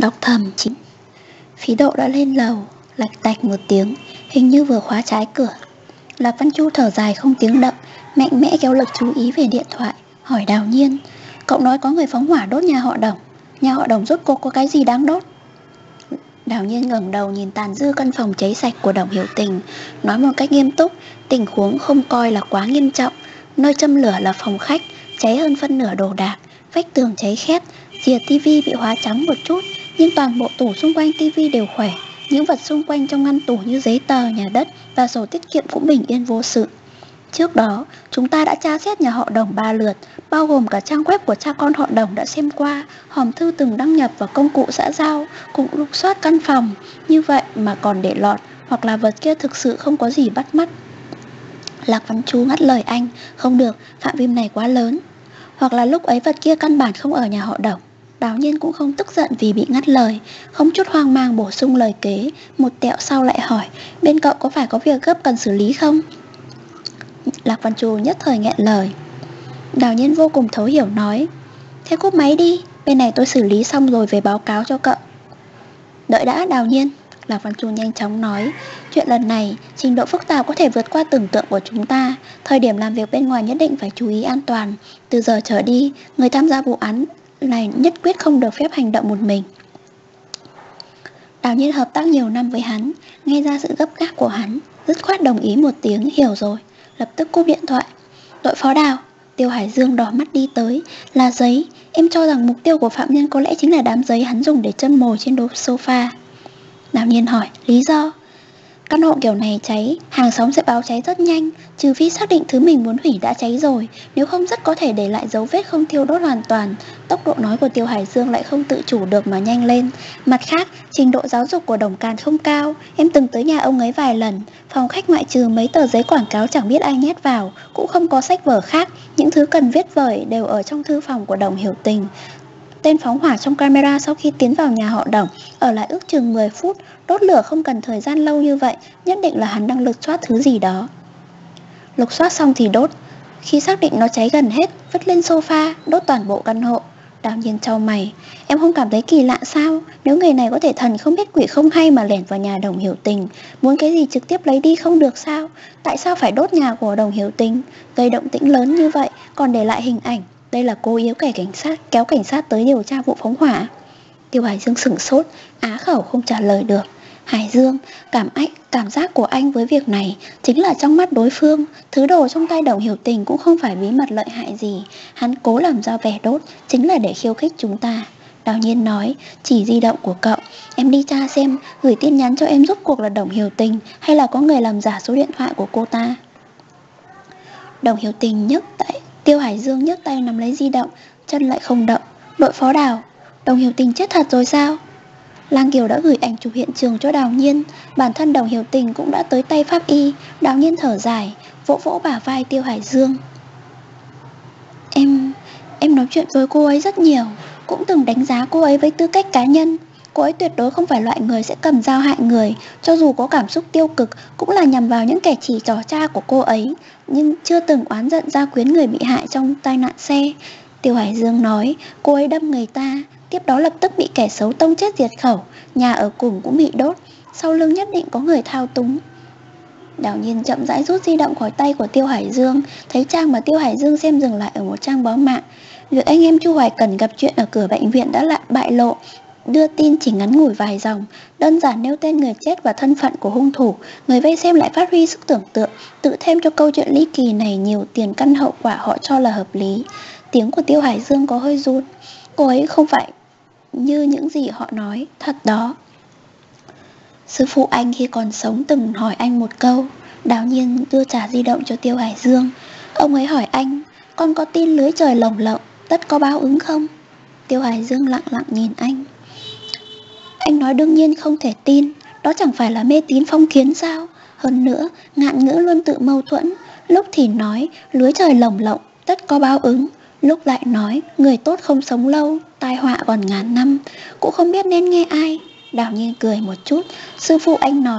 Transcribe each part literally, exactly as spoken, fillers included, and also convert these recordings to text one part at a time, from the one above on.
Đọc thầm chị. Phí Độ đã lên lầu, lạch tạch một tiếng, hình như vừa khóa trái cửa. Lạc Văn Chu thở dài không tiếng động, mạnh mẽ kéo lực chú ý về điện thoại, hỏi Đào Nhiên: cậu nói có người phóng hỏa đốt nhà họ Đồng, nhà họ Đồng rốt cuộc có cái gì đáng đốt? Đào Nhiên ngẩng đầu nhìn tàn dư căn phòng cháy sạch của Đồng Hiểu Tình, nói một cách nghiêm túc: tình huống không coi là quá nghiêm trọng. Nơi châm lửa là phòng khách, cháy hơn phân nửa đồ đạc, vách tường cháy khét, rìa tivi bị hóa trắng một chút, nhưng toàn bộ tủ xung quanh tivi đều khỏe. Những vật xung quanh trong ngăn tủ như giấy tờ, nhà đất và sổ tiết kiệm cũng bình yên vô sự. Trước đó, chúng ta đã tra xét nhà họ Đồng ba lượt, bao gồm cả trang web của cha con họ Đồng đã xem qua, hòm thư từng đăng nhập và công cụ xã giao, cũng lục soát căn phòng. Như vậy mà còn để lọt, hoặc là vật kia thực sự không có gì bắt mắt. Lạc Văn Chu ngắt lời anh: không được, phạm vi này quá lớn. Hoặc là lúc ấy vật kia căn bản không ở nhà họ Đồng. Đào Nhiên cũng không tức giận vì bị ngắt lời, không chút hoang mang bổ sung lời kế. Một tẹo sau lại hỏi: bên cậu có phải có việc gấp cần xử lý không? Lạc Văn Chu nhất thời nghẹn lời. Đào Nhiên vô cùng thấu hiểu nói: thế cúp máy đi, bên này tôi xử lý xong rồi về báo cáo cho cậu. Đợi đã Đào Nhiên, Lạc Văn Chu nhanh chóng nói: chuyện lần này trình độ phức tạp có thể vượt qua tưởng tượng của chúng ta. Thời điểm làm việc bên ngoài nhất định phải chú ý an toàn. Từ giờ trở đi, người tham gia vụ án này nhất quyết không được phép hành động một mình. Đào Nhiên hợp tác nhiều năm với hắn, nghe ra sự gấp gáp của hắn, dứt khoát đồng ý một tiếng: hiểu rồi. Lập tức cúp điện thoại. Đội phó Đào, Tiêu Hải Dương đỏ mắt đi tới: là giấy, em cho rằng mục tiêu của phạm nhân có lẽ chính là đám giấy hắn dùng để châm mồi trên đống sofa. Đào Nhiên hỏi: lý do? Căn hộ kiểu này cháy, hàng xóm sẽ báo cháy rất nhanh, trừ phi xác định thứ mình muốn hủy đã cháy rồi, nếu không rất có thể để lại dấu vết không thiêu đốt hoàn toàn. Tốc độ nói của Tiêu Hải Dương lại không tự chủ được mà nhanh lên. Mặt khác, trình độ giáo dục của Đồng Càn không cao, em từng tới nhà ông ấy vài lần. Phòng khách ngoại trừ mấy tờ giấy quảng cáo chẳng biết ai nhét vào, cũng không có sách vở khác. Những thứ cần viết vời đều ở trong thư phòng của Đồng Hiểu Tình. Tên phóng hỏa trong camera sau khi tiến vào nhà họ Đồng ở lại ước chừng mười phút. Đốt lửa không cần thời gian lâu như vậy, nhất định là hắn đang lục soát thứ gì đó. Lục soát xong thì đốt. Khi xác định nó cháy gần hết, vứt lên sofa, đốt toàn bộ căn hộ. Đào Nhiên chau mày: em không cảm thấy kỳ lạ sao? Nếu người này có thể thần không biết quỷ không hay mà lẻn vào nhà Đồng Hiểu Tình, muốn cái gì trực tiếp lấy đi không được sao? Tại sao phải đốt nhà của Đồng Hiểu Tình? Gây động tĩnh lớn như vậy, còn để lại hình ảnh. Đây là cố yếu kẻ cảnh sát, kéo cảnh sát tới điều tra vụ phóng hỏa. Tiêu Hải Dương sửng sốt, á khẩu không trả lời được. Hải Dương, cảm ách, cảm giác của anh với việc này chính là trong mắt đối phương, thứ đồ trong tay Đồng Hiểu Tình cũng không phải bí mật lợi hại gì. Hắn cố làm ra vẻ đốt chính là để khiêu khích chúng ta. Đào Nhiên nói: chỉ di động của cậu, em đi tra xem gửi tin nhắn cho em rốt cuộc là Đồng Hiểu Tình hay là có người làm giả số điện thoại của cô ta. Đồng Hiểu Tình nhấc tay, Tiêu Hải Dương nhấc tay nắm lấy di động, chân lại không động. Đội phó Đào, Đồng Hiểu Tình chết thật rồi sao? Lang Kiều đã gửi ảnh chụp hiện trường cho Đào Nhiên. Bản thân Đồng Hiểu Tình cũng đã tới tay pháp y. Đào Nhiên thở dài, vỗ vỗ bả vai Tiêu Hải Dương. Em, em nói chuyện với cô ấy rất nhiều, cũng từng đánh giá cô ấy với tư cách cá nhân. Cô ấy tuyệt đối không phải loại người sẽ cầm dao hại người. Cho dù có cảm xúc tiêu cực, cũng là nhằm vào những kẻ chỉ trỏ cha của cô ấy, nhưng chưa từng oán giận gia quyến người bị hại trong tai nạn xe. Tiêu Hải Dương nói: cô ấy đâm người ta, tiếp đó lập tức bị kẻ xấu tông chết diệt khẩu, nhà ở cùng cũng bị đốt, sau lưng nhất định có người thao túng. Đào Nhiên chậm rãi rút di động khỏi tay của Tiêu Hải Dương, thấy trang mà Tiêu Hải Dương xem dừng lại ở một trang báo mạng. Việc anh em Chu Hoài Cần gặp chuyện ở cửa bệnh viện đã lại bại lộ. Đưa tin chỉ ngắn ngủi vài dòng, đơn giản nêu tên người chết và thân phận của hung thủ. Người vây xem lại phát huy sức tưởng tượng, tự thêm cho câu chuyện ly kỳ này nhiều tiền căn hậu quả họ cho là hợp lý. Tiếng của Tiêu Hải Dương có hơi run. Cô ấy không phải như những gì họ nói, thật đó. Sư phụ anh khi còn sống từng hỏi anh một câu. Đào Nhiên đưa trả di động cho Tiêu Hải Dương. Ông ấy hỏi anh: con có tin lưới trời lồng lộng tất có báo ứng không? Tiêu Hải Dương lặng lặng nhìn anh. Anh nói đương nhiên không thể tin, đó chẳng phải là mê tín phong kiến sao? Hơn nữa, ngạn ngữ luôn tự mâu thuẫn. Lúc thì nói lưới trời lồng lộng tất có báo ứng, lúc lại nói người tốt không sống lâu, tai họa còn ngàn năm. Cũng không biết nên nghe ai. Đào Nhiên cười một chút. Sư phụ anh nói con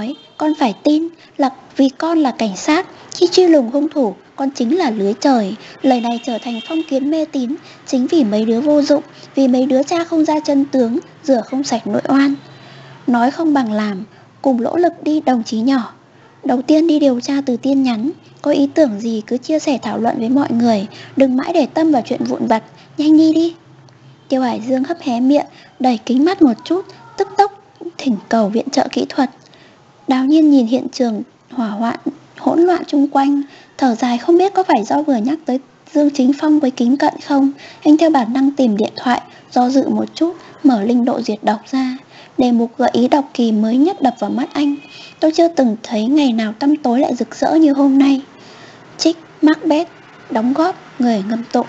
con phải tin là vì con là cảnh sát. Khi truy lùng hung thủ, con chính là lưới trời. Lời này trở thành phong kiến mê tín, chính vì mấy đứa vô dụng, vì mấy đứa cha không ra chân tướng, rửa không sạch nội oan. Nói không bằng làm, cùng nỗ lực đi đồng chí nhỏ. Đầu tiên đi điều tra từ tin nhắn, có ý tưởng gì cứ chia sẻ thảo luận với mọi người, đừng mãi để tâm vào chuyện vụn vặt, nhanh đi đi. Tiêu Hải Dương hấp hé miệng, đẩy kính mắt một chút, tức tốc thỉnh cầu viện trợ kỹ thuật. Đào Nhiên nhìn hiện trường hỏa hoạn hỗn loạn chung quanh, thở dài không biết có phải do vừa nhắc tới Dương Chính Phong với kính cận không. Anh theo bản năng tìm điện thoại, do dự một chút, mở linh độ diệt độc ra. Đề mục gợi ý đọc kỳ mới nhất đập vào mắt anh. Tôi chưa từng thấy ngày nào tăm tối lại rực rỡ như hôm nay. Trích Macbeth, đóng góp người ngâm tụng.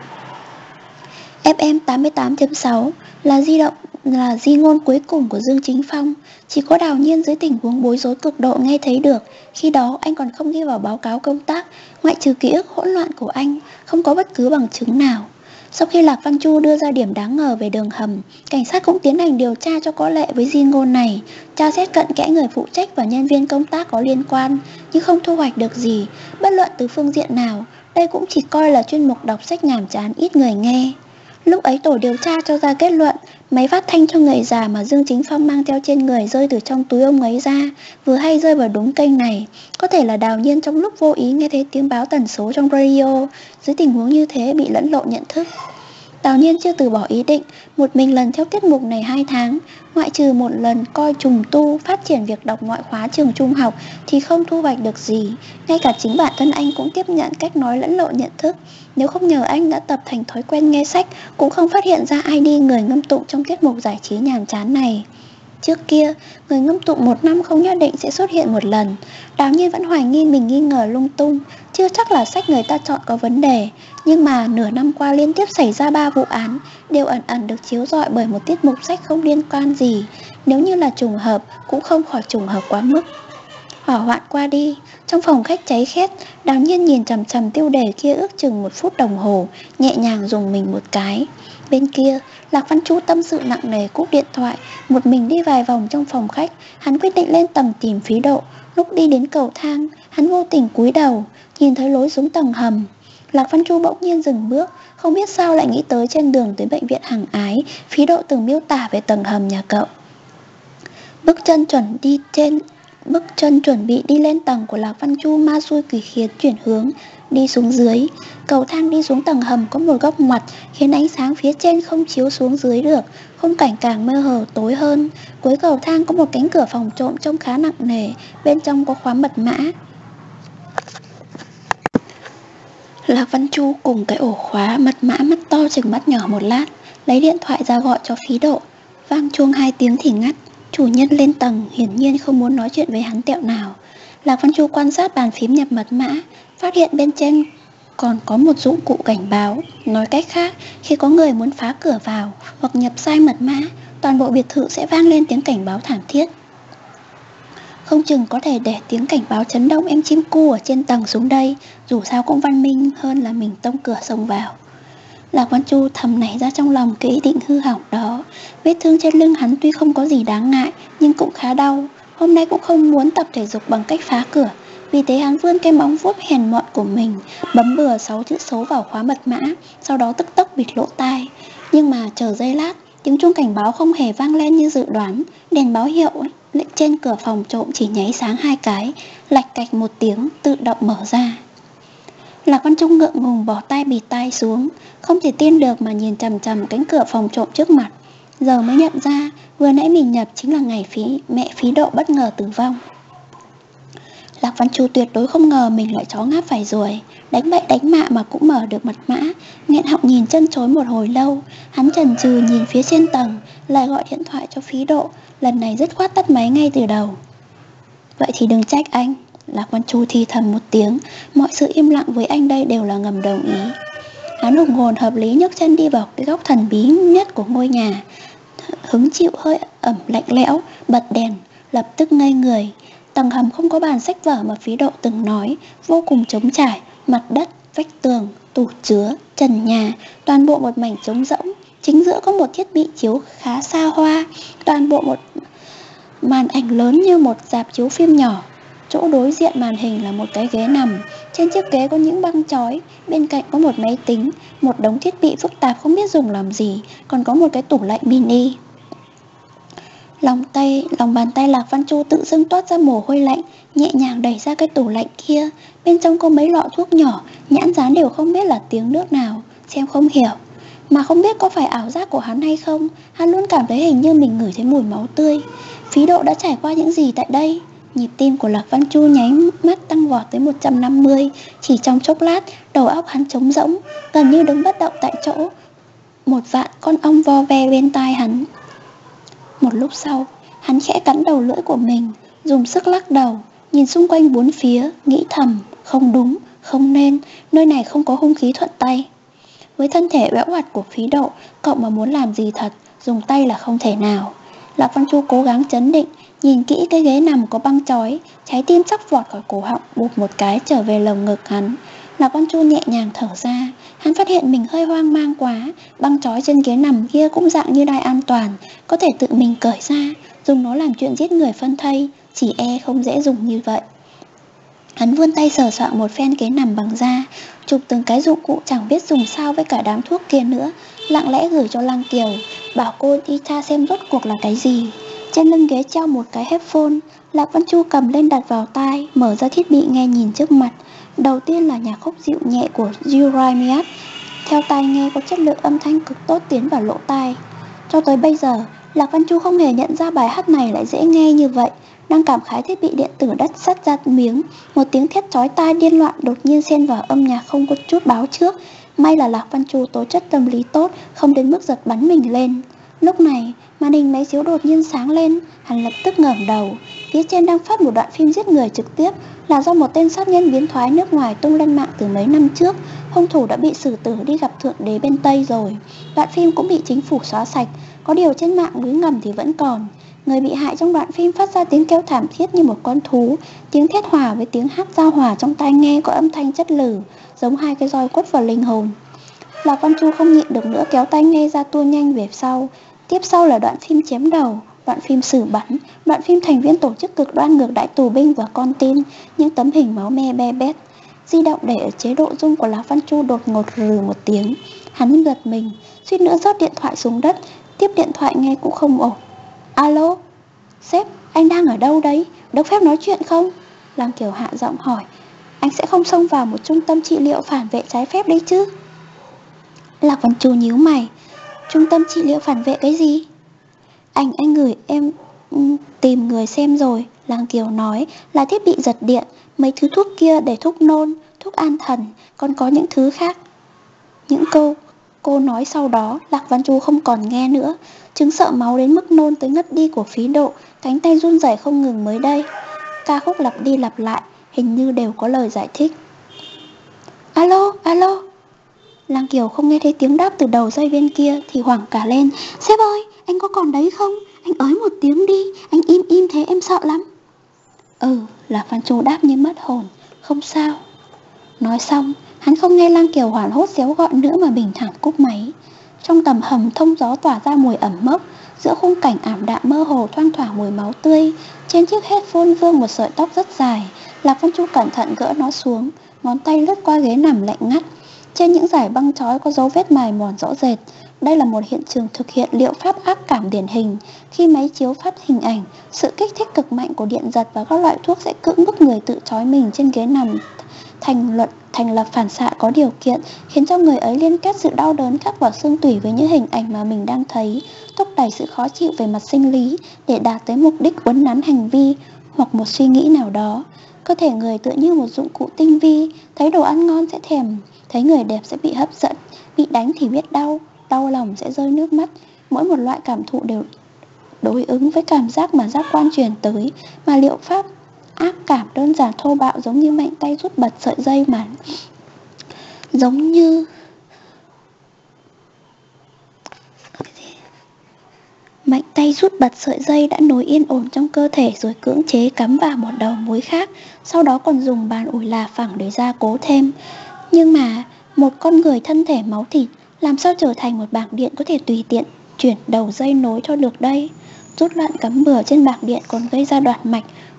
ép em tám mươi tám chấm sáu là di động là di ngôn cuối cùng của Dương Chính Phong. Chỉ có Đào Nhiên dưới tình huống bối rối cực độ nghe thấy được. Khi đó anh còn không ghi vào báo cáo công tác, ngoại trừ ký ức hỗn loạn của anh, không có bất cứ bằng chứng nào. Sau khi Lạc Văn Chu đưa ra điểm đáng ngờ về đường hầm, cảnh sát cũng tiến hành điều tra cho có lệ với di ngôn này, tra xét cận kẽ người phụ trách và nhân viên công tác có liên quan, nhưng không thu hoạch được gì. Bất luận từ phương diện nào, đây cũng chỉ coi là chuyên mục đọc sách nhàm chán ít người nghe. Lúc ấy tổ điều tra cho ra kết luận, máy phát thanh cho người già mà Dương Chính Phong mang theo trên người rơi từ trong túi ông ấy ra, vừa hay rơi vào đúng kênh này. Có thể là Đào Nhiên trong lúc vô ý nghe thấy tiếng báo tần số trong radio, dưới tình huống như thế bị lẫn lộn nhận thức. Đào Nhiên chưa từ bỏ ý định, một mình lần theo tiết mục này hai tháng, ngoại trừ một lần coi trùng tu phát triển việc đọc ngoại khóa trường trung học thì không thu hoạch được gì. Ngay cả chính bản thân anh cũng tiếp nhận cách nói lẫn lộn nhận thức. Nếu không nhờ anh đã tập thành thói quen nghe sách, cũng không phát hiện ra i đê người ngâm tụng trong tiết mục giải trí nhàm chán này. Trước kia, người ngâm tụng một năm không nhất định sẽ xuất hiện một lần. Đào Nhiên vẫn hoài nghi mình nghi ngờ lung tung, chưa chắc là sách người ta chọn có vấn đề. Nhưng mà nửa năm qua liên tiếp xảy ra ba vụ án, đều ẩn ẩn được chiếu rọi bởi một tiết mục sách không liên quan gì. Nếu như là trùng hợp, cũng không khỏi trùng hợp quá mức. Hỏa hoạn qua đi, trong phòng khách cháy khét, Đào Nhiên nhìn chằm chằm tiêu đề kia ước chừng một phút đồng hồ, nhẹ nhàng dùng mình một cái. Bên kia, Lạc Văn Chu tâm sự nặng nề cúp điện thoại, một mình đi vài vòng trong phòng khách. Hắn quyết định lên tầng tìm phí độ. Lúc đi đến cầu thang, hắn vô tình cúi đầu, nhìn thấy lối xuống tầng hầm. Lạc Văn Chu bỗng nhiên dừng bước, không biết sao lại nghĩ tới trên đường tới bệnh viện Hằng Ái, phí độ từng miêu tả về tầng hầm nhà cậu. Bước chân chuẩn đi trên Bước chân chuẩn bị đi lên tầng của Lạc Văn Chu ma xui quỷ khiến chuyển hướng, đi xuống dưới. Cầu thang đi xuống tầng hầm có một góc ngoặt khiến ánh sáng phía trên không chiếu xuống dưới được, khung cảnh càng mơ hồ tối hơn. Cuối cầu thang có một cánh cửa phòng trộm trông khá nặng nề, bên trong có khóa mật mã. Lạc Văn Chu cùng cái ổ khóa mật mã mắt to chừng mắt nhỏ một lát, lấy điện thoại ra gọi cho phí độ. Vang chuông hai tiếng thì ngắt. Chủ nhân lên tầng hiển nhiên không muốn nói chuyện với hắn tẹo nào. Lạc Văn Chu quan sát bàn phím nhập mật mã, phát hiện bên trên còn có một dụng cụ cảnh báo. Nói cách khác, khi có người muốn phá cửa vào hoặc nhập sai mật mã, toàn bộ biệt thự sẽ vang lên tiếng cảnh báo thảm thiết. Không chừng có thể để tiếng cảnh báo chấn động em chim cu ở trên tầng xuống đây, dù sao cũng văn minh hơn là mình tông cửa xông vào. Lạc Văn Chu thầm nảy ra trong lòng cái ý định hư hỏng đó. Vết thương trên lưng hắn tuy không có gì đáng ngại, nhưng cũng khá đau. Hôm nay cũng không muốn tập thể dục bằng cách phá cửa, vì thế hắn vươn cái móng vuốt hèn mọn của mình, bấm bừa sáu chữ số vào khóa mật mã, sau đó tức tốc bịt lỗ tai. Nhưng mà chờ giây lát, tiếng chuông cảnh báo không hề vang lên như dự đoán. Đèn báo hiệu ấy, trên cửa phòng trộm chỉ nháy sáng hai cái, lạch cạch một tiếng tự động mở ra. Lạc Văn Trung ngượng ngùng bỏ tay bịt tai xuống, không thể tin được mà nhìn chằm chằm cánh cửa phòng trộm trước mặt. Giờ mới nhận ra vừa nãy mình nhập chính là ngày phí mẹ phí độ bất ngờ tử vong. Lạc Văn Chu tuyệt đối không ngờ mình lại chó ngáp phải ruồi, đánh bậy đánh mạ mà cũng mở được mật mã. Nghẹn họng nhìn chân chối một hồi lâu, hắn chần chừ nhìn phía trên tầng, lại gọi điện thoại cho phí độ, lần này dứt khoát tắt máy ngay từ đầu. Vậy thì đừng trách anh. Lạc Văn Chu thì thầm một tiếng, mọi sự im lặng với anh đây đều là ngầm đồng ý. Hắn hùng hồn hợp lý nhấc chân đi vào cái góc thần bí nhất của ngôi nhà, hứng chịu hơi ẩm lạnh lẽo, bật đèn, lập tức ngây người. Tầng hầm không có bàn sách vở mà phí độ từng nói, vô cùng trống trải, mặt đất, vách tường, tủ chứa, trần nhà, toàn bộ một mảnh trống rỗng. Chính giữa có một thiết bị chiếu khá xa hoa, toàn bộ một màn ảnh lớn như một rạp chiếu phim nhỏ. chỗ đối diện màn hình là một cái ghế nằm. Trên chiếc ghế có những băng chói, bên cạnh có một máy tính, một đống thiết bị phức tạp không biết dùng làm gì, còn có một cái tủ lạnh mini. Lòng tay, lòng bàn tay Lạc Văn Chu tự dưng toát ra mồ hôi lạnh, nhẹ nhàng đẩy ra cái tủ lạnh kia. Bên trong có mấy lọ thuốc nhỏ, nhãn dán đều không biết là tiếng nước nào, xem không hiểu. Mà không biết có phải ảo giác của hắn hay không, hắn luôn cảm thấy hình như mình ngửi thấy mùi máu tươi. Phí Độ đã trải qua những gì tại đây? Nhịp tim của Lạc Văn Chu nháy mắt tăng vọt tới một trăm năm mươi. Chỉ trong chốc lát, đầu óc hắn trống rỗng, gần như đứng bất động tại chỗ. Một vạn con ong vo ve bên tai hắn. Một lúc sau, hắn khẽ cắn đầu lưỡi của mình, dùng sức lắc đầu, nhìn xung quanh bốn phía, nghĩ thầm, không đúng, không nên, nơi này không có hung khí thuận tay. Với thân thể uể oặt của Phí Độ, cậu mà muốn làm gì thật, dùng tay là không thể nào. Lạc Văn Chu cố gắng trấn định, nhìn kỹ cái ghế nằm có băng chói, trái tim sắp vọt khỏi cổ họng, bụp một cái trở về lồng ngực hắn. Lạc Văn Chu nhẹ nhàng thở ra, hắn phát hiện mình hơi hoang mang quá, băng chói trên ghế nằm kia cũng dạng như đai an toàn, có thể tự mình cởi ra, dùng nó làm chuyện giết người phân thây, chỉ e không dễ dùng như vậy. Hắn vươn tay sờ soạng một phen ghế nằm bằng da, chụp từng cái dụng cụ chẳng biết dùng sao với cả đám thuốc kia nữa, lặng lẽ gửi cho Lăng Kiều, bảo cô đi tra xem rốt cuộc là cái gì. Trên lưng ghế treo một cái headphone, Lạc Văn Chu cầm lên đặt vào tai, mở ra thiết bị nghe nhìn trước mặt. Đầu tiên là nhạc khúc dịu nhẹ của Jeremiah, theo tai nghe có chất lượng âm thanh cực tốt tiến vào lỗ tai. Cho tới bây giờ, Lạc Văn Chu không hề nhận ra bài hát này lại dễ nghe như vậy. Đang cảm khái thiết bị điện tử đất sắt ra miếng, một tiếng thét chói tai điên loạn đột nhiên xen vào âm nhạc không có chút báo trước. May là Lạc Văn Chu tố chất tâm lý tốt, không đến mức giật bắn mình lên. Lúc này, màn hình máy chiếu đột nhiên sáng lên, hắn lập tức ngẩng đầu. Phía trên đang phát một đoạn phim giết người trực tiếp, là do một tên sát nhân biến thoái nước ngoài tung lên mạng từ mấy năm trước. Hung thủ đã bị xử tử đi gặp thượng đế bên Tây rồi. Đoạn phim cũng bị chính phủ xóa sạch, có điều trên mạng lưới ngầm thì vẫn còn. Người bị hại trong đoạn phim phát ra tiếng kêu thảm thiết như một con thú, tiếng thét hòa với tiếng hát giao hòa trong tai nghe có âm thanh chất lử, giống hai cái roi quất vào linh hồn. Lạc Văn Chu không nhịn được nữa, kéo tai nghe ra tua nhanh về sau. Tiếp sau là đoạn phim chém đầu, đoạn phim xử bắn, đoạn phim thành viên tổ chức cực đoan ngược đãi tù binh và con tin, những tấm hình máu me be bét. Di động để ở chế độ rung của Lạc Văn Chu đột ngột rừ một tiếng. Hắn giật mình, suýt nữa rớt điện thoại xuống đất, tiếp điện thoại nghe cũng không ổn. Alo, sếp, anh đang ở đâu đấy? Được phép nói chuyện không? Lăng Kiều hạ giọng hỏi. Anh sẽ không xông vào một trung tâm trị liệu phản vệ trái phép đấy chứ? Lạc Văn Chu nhíu mày. Trung tâm trị liệu phản vệ cái gì? Anh anh gửi em um, tìm người xem rồi. Lăng Kiều nói là thiết bị giật điện, mấy thứ thuốc kia để thuốc nôn, thuốc an thần, còn có những thứ khác. Những câu cô nói sau đó Lạc Văn Chu không còn nghe nữa. Chứng sợ máu đến mức nôn tới ngất đi của Phí Độ, cánh tay run rẩy không ngừng mới đây. Ca khúc lặp đi lặp lại, hình như đều có lời giải thích. Alo, alo. Lăng Kiều không nghe thấy tiếng đáp từ đầu dây bên kia thì hoảng cả lên. Sếp ơi, anh có còn đấy không? Anh ới một tiếng đi, anh im im thế em sợ lắm. Ừ, Lạc Văn Chu đáp như mất hồn. Không sao. Nói xong, hắn không nghe Lăng Kiều hoảng hốt xéo gọi nữa mà bình thản cúp máy. Trong tầm hầm thông gió tỏa ra mùi ẩm mốc, giữa khung cảnh ảm đạm mơ hồ thoang thoảng mùi máu tươi. Trên chiếc headphone vương một sợi tóc rất dài. Lạc Văn Chu cẩn thận gỡ nó xuống, ngón tay lướt qua ghế nằm lạnh ngắt. Trên những dải băng chói có dấu vết mài mòn rõ rệt. Đây là một hiện trường thực hiện liệu pháp ác cảm điển hình. Khi máy chiếu phát hình ảnh, sự kích thích cực mạnh của điện giật và các loại thuốc sẽ cưỡng bức người tự trói mình trên ghế nằm thành luật thành lập phản xạ có điều kiện, khiến cho người ấy liên kết sự đau đớn khắc vào xương tủy với những hình ảnh mà mình đang thấy, thúc đẩy sự khó chịu về mặt sinh lý để đạt tới mục đích uốn nắn hành vi hoặc một suy nghĩ nào đó. Cơ thể người tựa như một dụng cụ tinh vi, thấy đồ ăn ngon sẽ thèm, thấy người đẹp sẽ bị hấp dẫn, bị đánh thì biết đau, đau lòng sẽ rơi nước mắt. Mỗi một loại cảm thụ đều đối ứng với cảm giác mà giác quan truyền tới, mà liệu pháp ác cảm đơn giản thô bạo giống như mạnh tay rút bật sợi dây mà giống như mạnh tay rút bật sợi dây đã nối yên ổn trong cơ thể rồi cưỡng chế cắm vào một đầu mối khác, sau đó còn dùng bàn ủi là phẳng để gia cố thêm. Nhưng mà một con người thân thể máu thịt làm sao trở thành một bảng điện có thể tùy tiện chuyển đầu dây nối cho được đây? Rút loạn cắm bừa trên bảng điện còn gây ra đoạt mạch,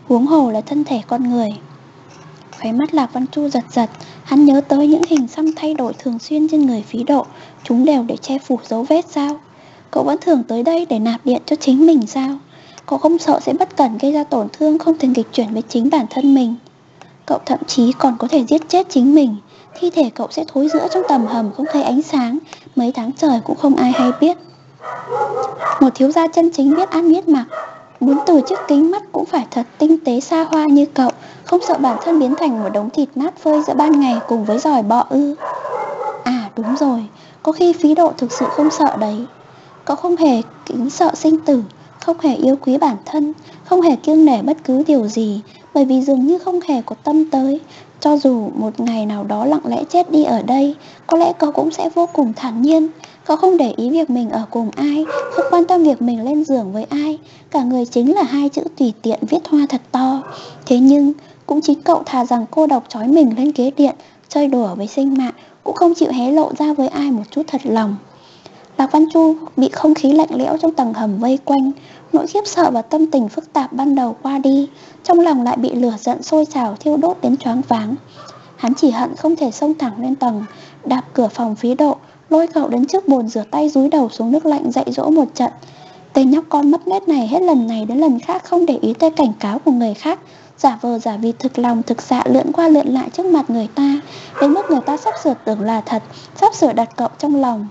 huống hồ là thân thể con người. Khóe mắt Lạc Văn Chu giật giật, hắn nhớ tới những hình xăm thay đổi thường xuyên trên người Phí Độ, chúng đều để che phủ dấu vết sao? Cậu vẫn thường tới đây để nạp điện cho chính mình sao? Cậu không sợ sẽ bất cẩn gây ra tổn thương không thể nghịch chuyển với chính bản thân mình. Cậu thậm chí còn có thể giết chết chính mình. Thi thể cậu sẽ thối rữa trong tầm hầm không thấy ánh sáng, mấy tháng trời cũng không ai hay biết. Một thiếu gia chân chính biết ăn biết mặc, muốn từ chiếc kính mắt cũng phải thật tinh tế xa hoa như cậu, không sợ bản thân biến thành một đống thịt nát phơi giữa ban ngày cùng với giòi bọ ư? À đúng rồi, có khi Phí Độ thực sự không sợ đấy. Cậu không hề kính sợ sinh tử, không hề yêu quý bản thân, không hề kiêng nể bất cứ điều gì, bởi vì dường như không hề có tâm tới. Cho dù một ngày nào đó lặng lẽ chết đi ở đây, có lẽ cậu cũng sẽ vô cùng thản nhiên. Cậu không để ý việc mình ở cùng ai, không quan tâm việc mình lên giường với ai. Cả người chính là hai chữ tùy tiện viết hoa thật to. Thế nhưng cũng chính cậu thà rằng cô độc trói mình lên ghế điện, chơi đùa với sinh mạng, cũng không chịu hé lộ ra với ai một chút thật lòng. Lạc Văn Chu bị không khí lạnh lẽo trong tầng hầm vây quanh, nỗi khiếp sợ và tâm tình phức tạp ban đầu qua đi, trong lòng lại bị lửa giận sôi trào thiêu đốt đến choáng váng. Hắn chỉ hận không thể xông thẳng lên tầng, đạp cửa phòng Phí Độ, lôi cậu đến trước bồn rửa tay dúi đầu xuống nước lạnh dạy dỗ một trận. Tên nhóc con mất nét này hết lần này đến lần khác không để ý tới cảnh cáo của người khác, giả vờ giả vịt thực lòng thực dạ lượn qua lượn lại trước mặt người ta, đến mức người ta sắp sửa tưởng là thật, sắp sửa đặt cậu trong lòng.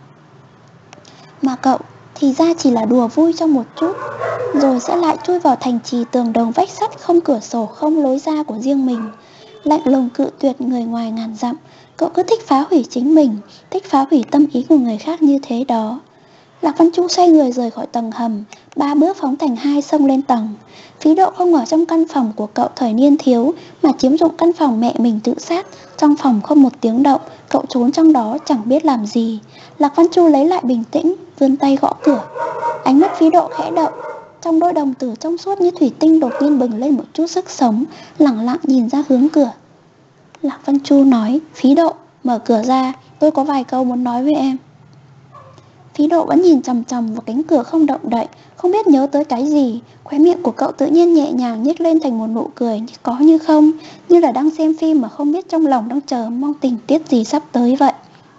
Mà cậu thì ra chỉ là đùa vui trong một chút, rồi sẽ lại chui vào thành trì tường đồng vách sắt không cửa sổ không lối ra của riêng mình. Lạnh lùng cự tuyệt người ngoài ngàn dặm, cậu cứ thích phá hủy chính mình, thích phá hủy tâm ý của người khác như thế đó. Lạc Văn Chu xoay người rời khỏi tầng hầm, ba bước phóng thành hai xông lên tầng. Phí Độ không ở trong căn phòng của cậu thời niên thiếu, mà chiếm dụng căn phòng mẹ mình tự sát. Trong phòng không một tiếng động, cậu trốn trong đó chẳng biết làm gì. Lạc Văn Chu lấy lại bình tĩnh, vươn tay gõ cửa. Ánh mắt Phí Độ khẽ động, trong đôi đồng tử trong suốt như thủy tinh đột nhiên bừng lên một chút sức sống, lẳng lặng nhìn ra hướng cửa. Lạc Văn Chu nói, Phí Độ, mở cửa ra, tôi có vài câu muốn nói với em. Phí Độ vẫn nhìn chằm chằm vào cánh cửa không động đậy, không biết nhớ tới cái gì. Khóe miệng của cậu tự nhiên nhẹ nhàng nhếch lên thành một nụ cười như có như không, như là đang xem phim mà không biết trong lòng đang chờ mong tình tiết gì sắp tới vậy.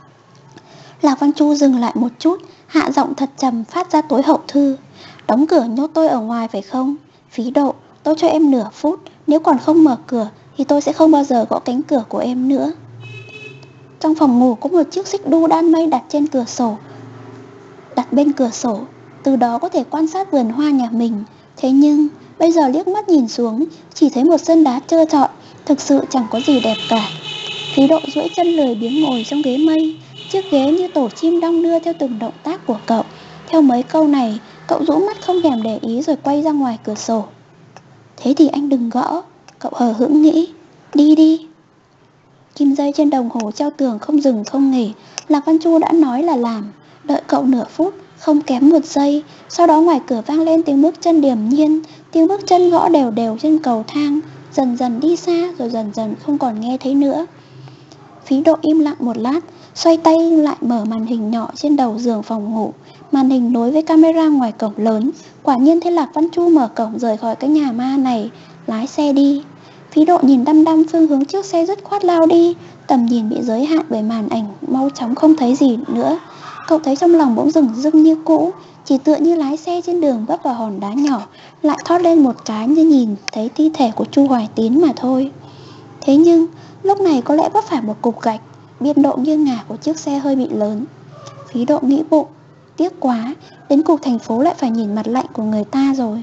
Lạc Văn Chu dừng lại một chút, hạ giọng thật trầm phát ra tối hậu thư. Đóng cửa nhốt tôi ở ngoài phải không? Phí Độ, tôi cho em nửa phút, nếu còn không mở cửa thì tôi sẽ không bao giờ gõ cánh cửa của em nữa. Trong phòng ngủ có một chiếc xích đu đan mây đặt trên cửa sổ, đặt bên cửa sổ, từ đó có thể quan sát vườn hoa nhà mình. Thế nhưng bây giờ liếc mắt nhìn xuống, chỉ thấy một sân đá trơ trọi, thực sự chẳng có gì đẹp cả. Phí Độ duỗi chân lười biếng ngồi trong ghế mây, chiếc ghế như tổ chim đong đưa theo từng động tác của cậu. Theo mấy câu này, cậu rũ mắt không thèm để ý rồi quay ra ngoài cửa sổ. Thế thì anh đừng gõ, cậu hờ hững nghĩ. Đi đi. Kim dây trên đồng hồ treo tường không dừng không nghỉ. Lạc Văn Chu đã nói là làm. Đợi cậu nửa phút, không kém một giây. Sau đó ngoài cửa vang lên tiếng bước chân điềm nhiên, tiếng bước chân gõ đều đều trên cầu thang, dần dần đi xa rồi dần dần không còn nghe thấy nữa. Phí Độ im lặng một lát, xoay tay lại mở màn hình nhỏ trên đầu giường phòng ngủ. Màn hình nối với camera ngoài cổng lớn. Quả nhiên thấy Lạc Văn Chu mở cổng rời khỏi cái nhà ma này, lái xe đi. Phí Độ nhìn đăm đăm phương hướng chiếc xe dứt khoát lao đi, tầm nhìn bị giới hạn bởi màn ảnh mau chóng không thấy gì nữa. Cậu thấy trong lòng bỗng dừng dưng như cũ, chỉ tựa như lái xe trên đường vấp vào hòn đá nhỏ, lại thoát lên một cái như nhìn thấy thi thể của Chu Hoài Tín mà thôi. Thế nhưng lúc này có lẽ vấp phải một cục gạch, biên độ nghiêng ngả của chiếc xe hơi bị lớn. Phí Độ nghĩ bụng, tiếc quá, đến cục thành phố lại phải nhìn mặt lạnh của người ta rồi.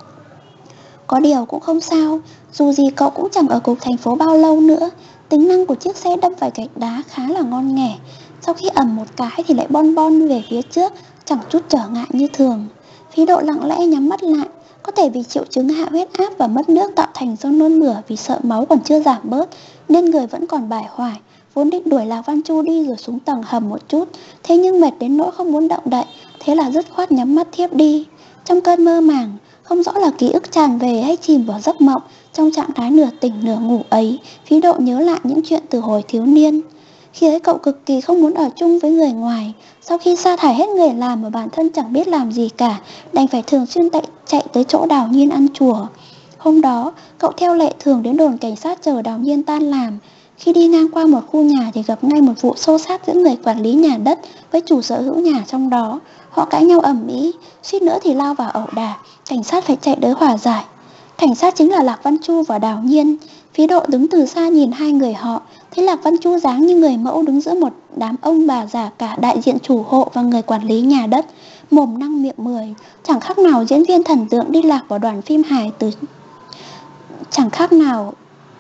Có điều cũng không sao, dù gì cậu cũng chẳng ở cục thành phố bao lâu nữa. Tính năng của chiếc xe đâm phải gạch đá khá là ngon nghẻ, sau khi ầm một cái thì lại bon bon về phía trước, chẳng chút trở ngại như thường. Phí Độ lặng lẽ nhắm mắt lại, có thể vì triệu chứng hạ huyết áp và mất nước tạo thành do nôn mửa vì sợ máu còn chưa giảm bớt, nên người vẫn còn bải hoài. Vốn định đuổi Lạc Văn Chu đi rồi xuống tầng hầm một chút, thế nhưng mệt đến nỗi không muốn động đậy, thế là dứt khoát nhắm mắt thiếp đi. Trong cơn mơ màng, không rõ là ký ức tràn về hay chìm vào giấc mộng, trong trạng thái nửa tỉnh nửa ngủ ấy, Phí Độ nhớ lại những chuyện từ hồi thiếu niên. Khi ấy cậu cực kỳ không muốn ở chung với người ngoài. Sau khi sa thải hết người làm mà bản thân chẳng biết làm gì cả, đành phải thường xuyên chạy, chạy tới chỗ Đào Nhiên ăn chùa. Hôm đó, cậu theo lệ thường đến đồn cảnh sát chờ Đào Nhiên tan làm. Khi đi ngang qua một khu nhà thì gặp ngay một vụ xô xát giữa người quản lý nhà đất với chủ sở hữu nhà trong đó. Họ cãi nhau ầm ĩ, suýt nữa thì lao vào ẩu đả, cảnh sát phải chạy tới hòa giải. Cảnh sát chính là Lạc Văn Chu và Đào Nhiên. Phí Độ đứng từ xa nhìn hai người họ, thấy Lạc Văn Chu dáng như người mẫu đứng giữa một đám ông bà già cả đại diện chủ hộ và người quản lý nhà đất, mồm năm miệng mười, chẳng khác nào diễn viên thần tượng đi lạc vào đoàn phim hài từ chẳng khác nào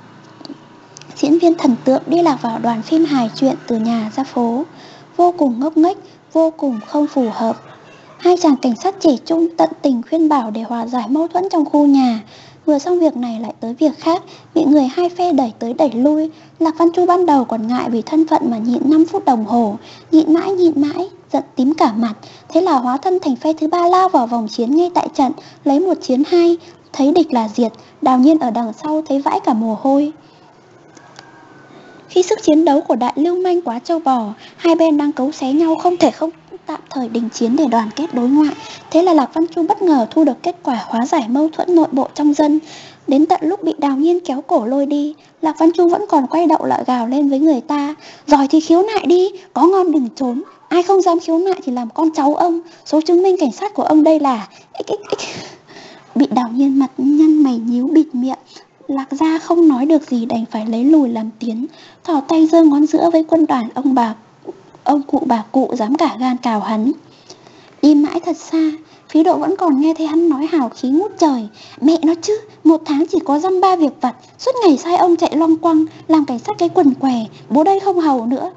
diễn viên thần tượng đi lạc vào đoàn phim hài truyện từ nhà ra phố, vô cùng ngốc nghếch, vô cùng không phù hợp. Hai chàng cảnh sát trẻ trung tận tình khuyên bảo để hòa giải mâu thuẫn trong khu nhà. Vừa xong việc này lại tới việc khác, bị người hai phe đẩy tới đẩy lui. Lạc Văn Chu ban đầu còn ngại vì thân phận mà nhịn năm phút đồng hồ, nhịn mãi nhịn mãi, giận tím cả mặt. Thế là hóa thân thành phe thứ ba lao vào vòng chiến ngay tại trận, lấy một chiến hai, thấy địch là diệt. Đào Nhiên ở đằng sau thấy vãi cả mồ hôi. Khi sức chiến đấu của đại lưu manh quá trâu bò, hai bên đang cấu xé nhau không thể không tạm thời đình chiến để đoàn kết đối ngoại. Thế là Lạc Văn Chu bất ngờ thu được kết quả hóa giải mâu thuẫn nội bộ trong dân. Đến tận lúc bị Đào Nhiên kéo cổ lôi đi, Lạc Văn Chu vẫn còn quay đậu lại gào lên với người ta: "Giỏi thì khiếu nại đi, có ngon đừng trốn. Ai không dám khiếu nại thì làm con cháu ông. Số chứng minh cảnh sát của ông đây là xxx." Bị Đào Nhiên mặt nhăn mày nhíu bịt miệng. Lạc gia không nói được gì đành phải lấy lùi làm tiến, thò tay giơ ngón giữa với quân đoàn ông bà ông cụ bà cụ dám cả gan cào hắn. Đi mãi thật xa, Phí Độ vẫn còn nghe thấy hắn nói hào khí ngút trời: "Mẹ nó chứ, một tháng chỉ có dăm ba việc vặt, suốt ngày sai ông chạy loanh quanh làm cảnh sát cái quần què, bố đây không hầu nữa."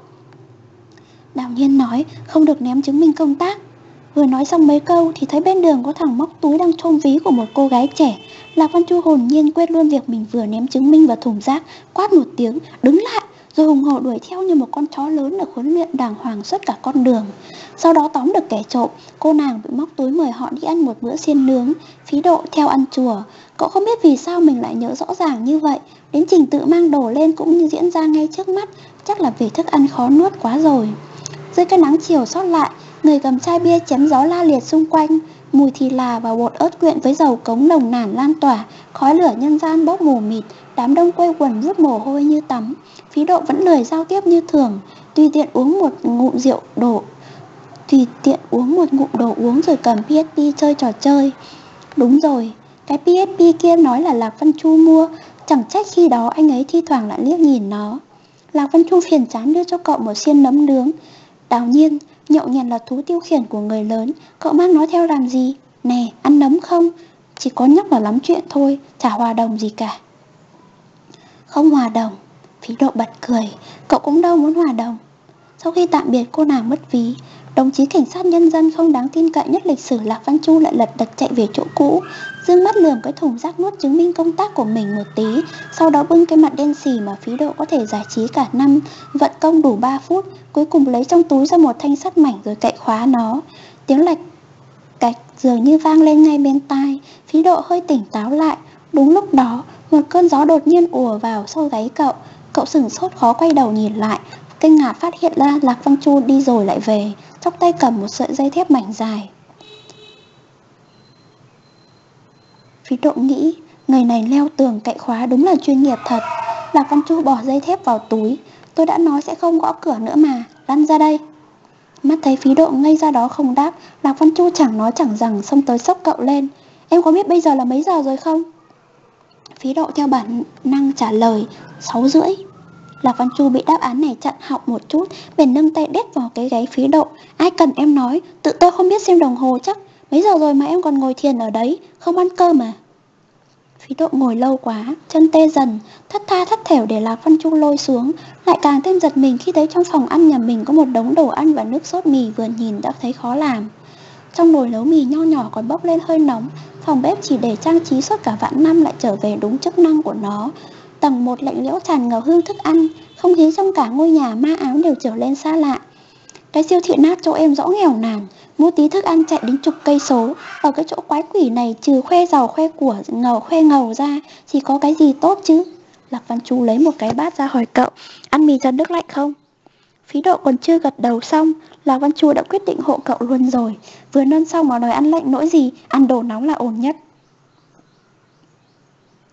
Đào Nhiên nói không được ném chứng minh công tác. Vừa nói xong mấy câu thì thấy bên đường có thằng móc túi đang chôm ví của một cô gái trẻ. Lạc Văn Chu hồn nhiên quên luôn việc mình vừa ném chứng minh vào thùng rác, quát một tiếng: "Đứng lại!" Rồi hùng hổ đuổi theo như một con chó lớn được huấn luyện đàng hoàng suốt cả con đường. Sau đó tóm được kẻ trộm, cô nàng bị móc túi mời họ đi ăn một bữa xiên nướng. Phí Độ theo ăn chùa. Cậu không biết vì sao mình lại nhớ rõ ràng như vậy. Đến trình tự mang đồ lên cũng như diễn ra ngay trước mắt. Chắc là vì thức ăn khó nuốt quá rồi. Dưới cái nắng chiều sót lại, người cầm chai bia chém gió la liệt xung quanh. Mùi thì là và bột ớt quyện với dầu cống nồng nàn lan tỏa, khói lửa nhân gian bốc mù mịt. Đám đông quây quần rút mồ hôi như tắm. Phí Độ vẫn lười giao tiếp như thường, tùy tiện uống một ngụm rượu đổ tùy tiện uống một ngụm đồ uống rồi cầm pê ét pê chơi trò chơi. Đúng rồi, cái pê ét pê kia nói là Lạc Văn Chu mua, chẳng trách khi đó anh ấy thi thoảng lại liếc nhìn nó. Lạc Văn Chu phiền chán đưa cho cậu một xiên nấm nướng. Đào Nhiên, nhậu nhẹt là thú tiêu khiển của người lớn, cậu mang nó theo làm gì? Nè, ăn nấm không? Chỉ có nhóc là lắm chuyện thôi, chả hòa đồng gì cả. Không hòa đồng. Phí Độ bật cười, cậu cũng đâu muốn hòa đồng. Sau khi tạm biệt cô nàng mất ví, đồng chí cảnh sát nhân dân không đáng tin cậy nhất lịch sử Lạc Văn Chu lại lật đật chạy về chỗ cũ, dương mắt lườm cái thùng rác nuốt chứng minh công tác của mình một tí, sau đó bưng cái mặt đen xì mà Phí Độ có thể giải trí cả năm, vận công đủ ba phút, cuối cùng lấy trong túi ra một thanh sắt mảnh rồi cậy khóa nó. Tiếng lạch cạch dường như vang lên ngay bên tai. Phí Độ hơi tỉnh táo lại. Đúng lúc đó, một cơn gió đột nhiên ùa vào sau gáy cậu. Cậu sửng sốt khó quay đầu nhìn lại, kinh ngạc phát hiện ra Lạc Văn Chu đi rồi lại về, trong tay cầm một sợi dây thép mảnh dài. Phí Độ nghĩ, người này leo tường cậy khóa đúng là chuyên nghiệp thật. Lạc Văn Chu bỏ dây thép vào túi. Tôi đã nói sẽ không gõ cửa nữa mà, lăn ra đây. Mắt thấy Phí Độ ngây ra đó không đáp, Lạc Văn Chu chẳng nói chẳng rằng xông tới xốc cậu lên. Em có biết bây giờ là mấy giờ rồi không? Phí Độ theo bản năng trả lời, sáu rưỡi. Lạc Văn Chu bị đáp án này chặn họng một chút, bèn nâng tay đét vào cái gáy Phí Độ. Ai cần em nói, tự tôi không biết xem đồng hồ chắc. Mấy giờ rồi mà em còn ngồi thiền ở đấy, không ăn cơm mà. Phí Độ ngồi lâu quá, chân tê dần, thất tha thất thểu để Lạc Văn Chu lôi xuống. Lại càng thêm giật mình khi thấy trong phòng ăn nhà mình có một đống đồ ăn và nước sốt mì vừa nhìn đã thấy khó làm. Trong nồi nấu mì nho nhỏ còn bốc lên hơi nóng. Phòng bếp chỉ để trang trí suốt cả vạn năm lại trở về đúng chức năng của nó. Tầng một lạnh lẽo tràn ngập hương thức ăn, không khí trong cả ngôi nhà ma ám đều trở lên xa lạ. Cái siêu thị nát chỗ em rõ nghèo nàn, mua tí thức ăn chạy đến chục cây số. Ở cái chỗ quái quỷ này trừ khoe giàu khoe của ngầu khoe ngầu ra, chỉ có cái gì tốt chứ? Lạc Văn Chu lấy một cái bát ra hỏi cậu, ăn mì Trần Đức Lạnh không? Phí Độ còn chưa gật đầu xong, Lạc Văn Chu đã quyết định hộ cậu luôn rồi. Vừa nôn xong mà đòi ăn lạnh nỗi gì, ăn đồ nóng là ổn nhất.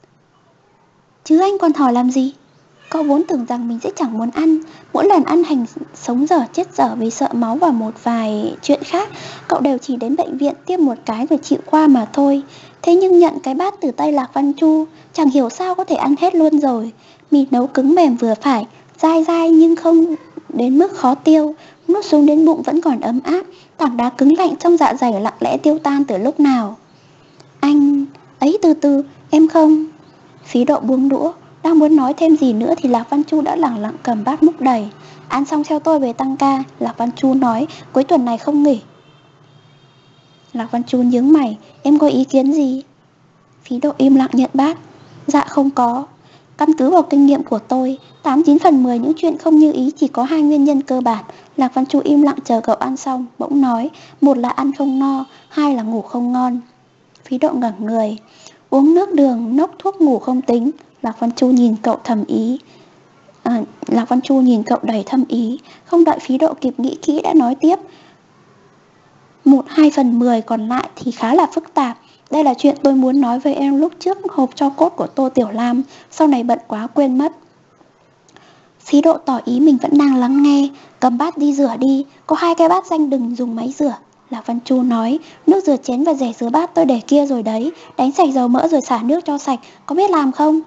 chứ anh còn hỏi làm gì? Cậu vốn tưởng rằng mình sẽ chẳng muốn ăn. Mỗi lần ăn hành sống dở chết dở vì sợ máu và một vài chuyện khác, cậu đều chỉ đến bệnh viện tiêm một cái rồi chịu qua mà thôi. Thế nhưng nhận cái bát từ tay Lạc Văn Chu, chẳng hiểu sao có thể ăn hết luôn rồi. Mì nấu cứng mềm vừa phải, dai dai nhưng không đến mức khó tiêu. Nuốt xuống đến bụng vẫn còn ấm áp. Tảng đá cứng lạnh trong dạ dày lặng lẽ tiêu tan từ lúc nào. Anh... ấy từ từ, em không... Phí Độ buông đũa, đang muốn nói thêm gì nữa thì Lạc Văn Chu đã lẳng lặng cầm bát múc đầy. Ăn xong theo tôi về tăng ca, Lạc Văn Chu nói, cuối tuần này không nghỉ. Lạc Văn Chu nhướng mày, em có ý kiến gì? Phí Độ im lặng nhận bát. Dạ không có. Căn cứ vào kinh nghiệm của tôi, tám chín phần mười những chuyện không như ý chỉ có hai nguyên nhân cơ bản. Lạc Văn Chu im lặng chờ cậu ăn xong, bỗng nói, một là ăn không no, hai là ngủ không ngon. Phí Độ ngẩng người, uống nước đường, nốc thuốc ngủ không tính. Lạc Văn Chu nhìn cậu thầm ý. À, Lạc Văn Chu nhìn cậu đầy thâm ý. Không đợi Phí Độ kịp nghĩ kỹ đã nói tiếp. Một hai phần mười còn lại thì khá là phức tạp. Đây là chuyện tôi muốn nói với em lúc trước hộp tro cốt của Tô Tiểu Lam. Sau này bận quá quên mất. Phí Độ tỏ ý mình vẫn đang lắng nghe. Cầm bát đi rửa đi. Có hai cái bát danh đừng dùng máy rửa. Lạc Văn Chu nói, nước rửa chén và rẻ rửa bát tôi để kia rồi đấy. Đánh sạch dầu mỡ rồi xả nước cho sạch. Có biết làm không?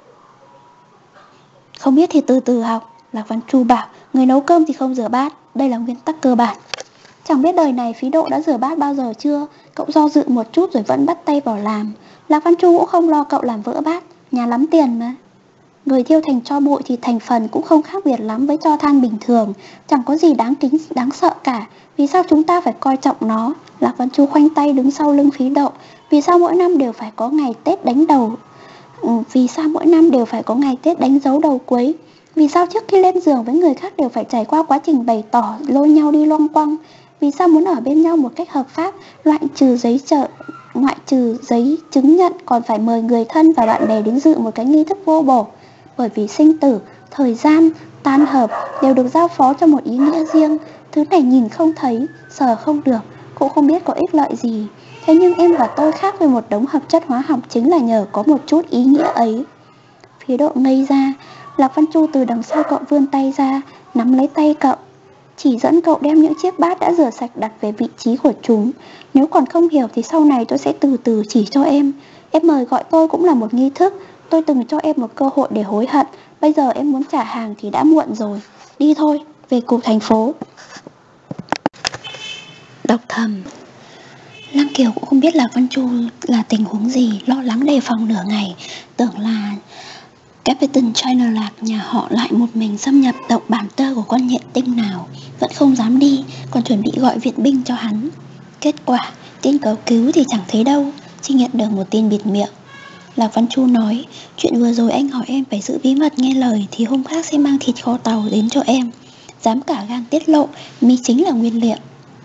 Không biết thì từ từ học. Lạc Văn Chu bảo, người nấu cơm thì không rửa bát. Đây là nguyên tắc cơ bản. Chẳng biết đời này Phí Độ đã rửa bát bao giờ chưa. Cậu do dự một chút rồi vẫn bắt tay vào làm. Lạc Văn Chu cũng không lo cậu làm vỡ bát. Nhà lắm tiền mà. Người thiêu thành tro bụi thì thành phần cũng không khác biệt lắm với tro than bình thường. Chẳng có gì đáng kính, đáng sợ cả. Vì sao chúng ta phải coi trọng nó? Lạc Văn Chu khoanh tay đứng sau lưng Phí Độ. Vì sao mỗi năm đều phải có ngày Tết đánh đầu? Ừ, vì sao mỗi năm đều phải có ngày Tết đánh dấu đầu cuối? Vì sao trước khi lên giường với người khác đều phải trải qua quá trình bày tỏ, lôi nhau đi loanh quanh? Vì sao muốn ở bên nhau một cách hợp pháp, loại trừ giấy trợ, ngoại trừ giấy chứng nhận còn phải mời người thân và bạn bè đến dự một cái nghi thức vô bổ? Bởi vì sinh tử, thời gian, tan hợp đều được giao phó cho một ý nghĩa riêng. Thứ này nhìn không thấy, sờ không được, cũng không biết có ích lợi gì. Thế nhưng em và tôi khác với một đống hợp chất hóa học chính là nhờ có một chút ý nghĩa ấy. Phí Độ ngây ra. Lạc Văn Chu từ đằng sau cậu vươn tay ra, nắm lấy tay cậu, chỉ dẫn cậu đem những chiếc bát đã rửa sạch đặt về vị trí của chúng. Nếu còn không hiểu thì sau này tôi sẽ từ từ chỉ cho em. Em mời gọi tôi cũng là một nghi thức. Tôi từng cho em một cơ hội để hối hận. Bây giờ em muốn trả hàng thì đã muộn rồi. Đi thôi, về cục thành phố. Đọc thầm. Lăng Kiều cũng không biết Lạc Văn Chu là tình huống gì, lo lắng đề phòng nửa ngày, tưởng là Captain China Lạc nhà họ lại một mình xâm nhập động bản tơ của con nhện tinh nào, vẫn không dám đi, còn chuẩn bị gọi viện binh cho hắn. Kết quả, tin cầu cứu thì chẳng thấy đâu, chỉ nhận được một tin bịt miệng. Lạc Văn Chu nói, chuyện vừa rồi anh hỏi em phải giữ bí mật nghe lời thì hôm khác sẽ mang thịt kho tàu đến cho em. Dám cả gan tiết lộ, mi chính là nguyên liệu.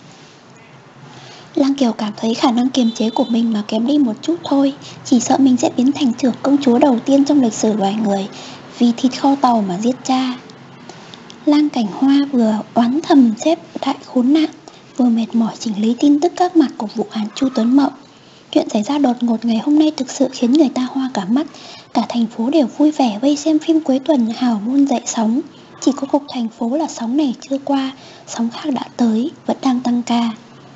Lăng Kiều cảm thấy khả năng kiềm chế của mình mà kém đi một chút thôi. Chỉ sợ mình sẽ biến thành trưởng công chúa đầu tiên trong lịch sử loài người vì thịt kho tàu mà giết cha. Lang Cảnh Hoa vừa oán thầm xếp đại khốn nạn, vừa mệt mỏi chỉnh lý tin tức các mặt của vụ án Chu Tuấn Mậu. Chuyện xảy ra đột ngột ngày hôm nay thực sự khiến người ta hoa cả mắt. Cả thành phố đều vui vẻ vây xem phim cuối tuần hào môn dậy sóng. Chỉ có cục thành phố là sóng này chưa qua, sóng khác đã tới, vẫn đang tăng ca.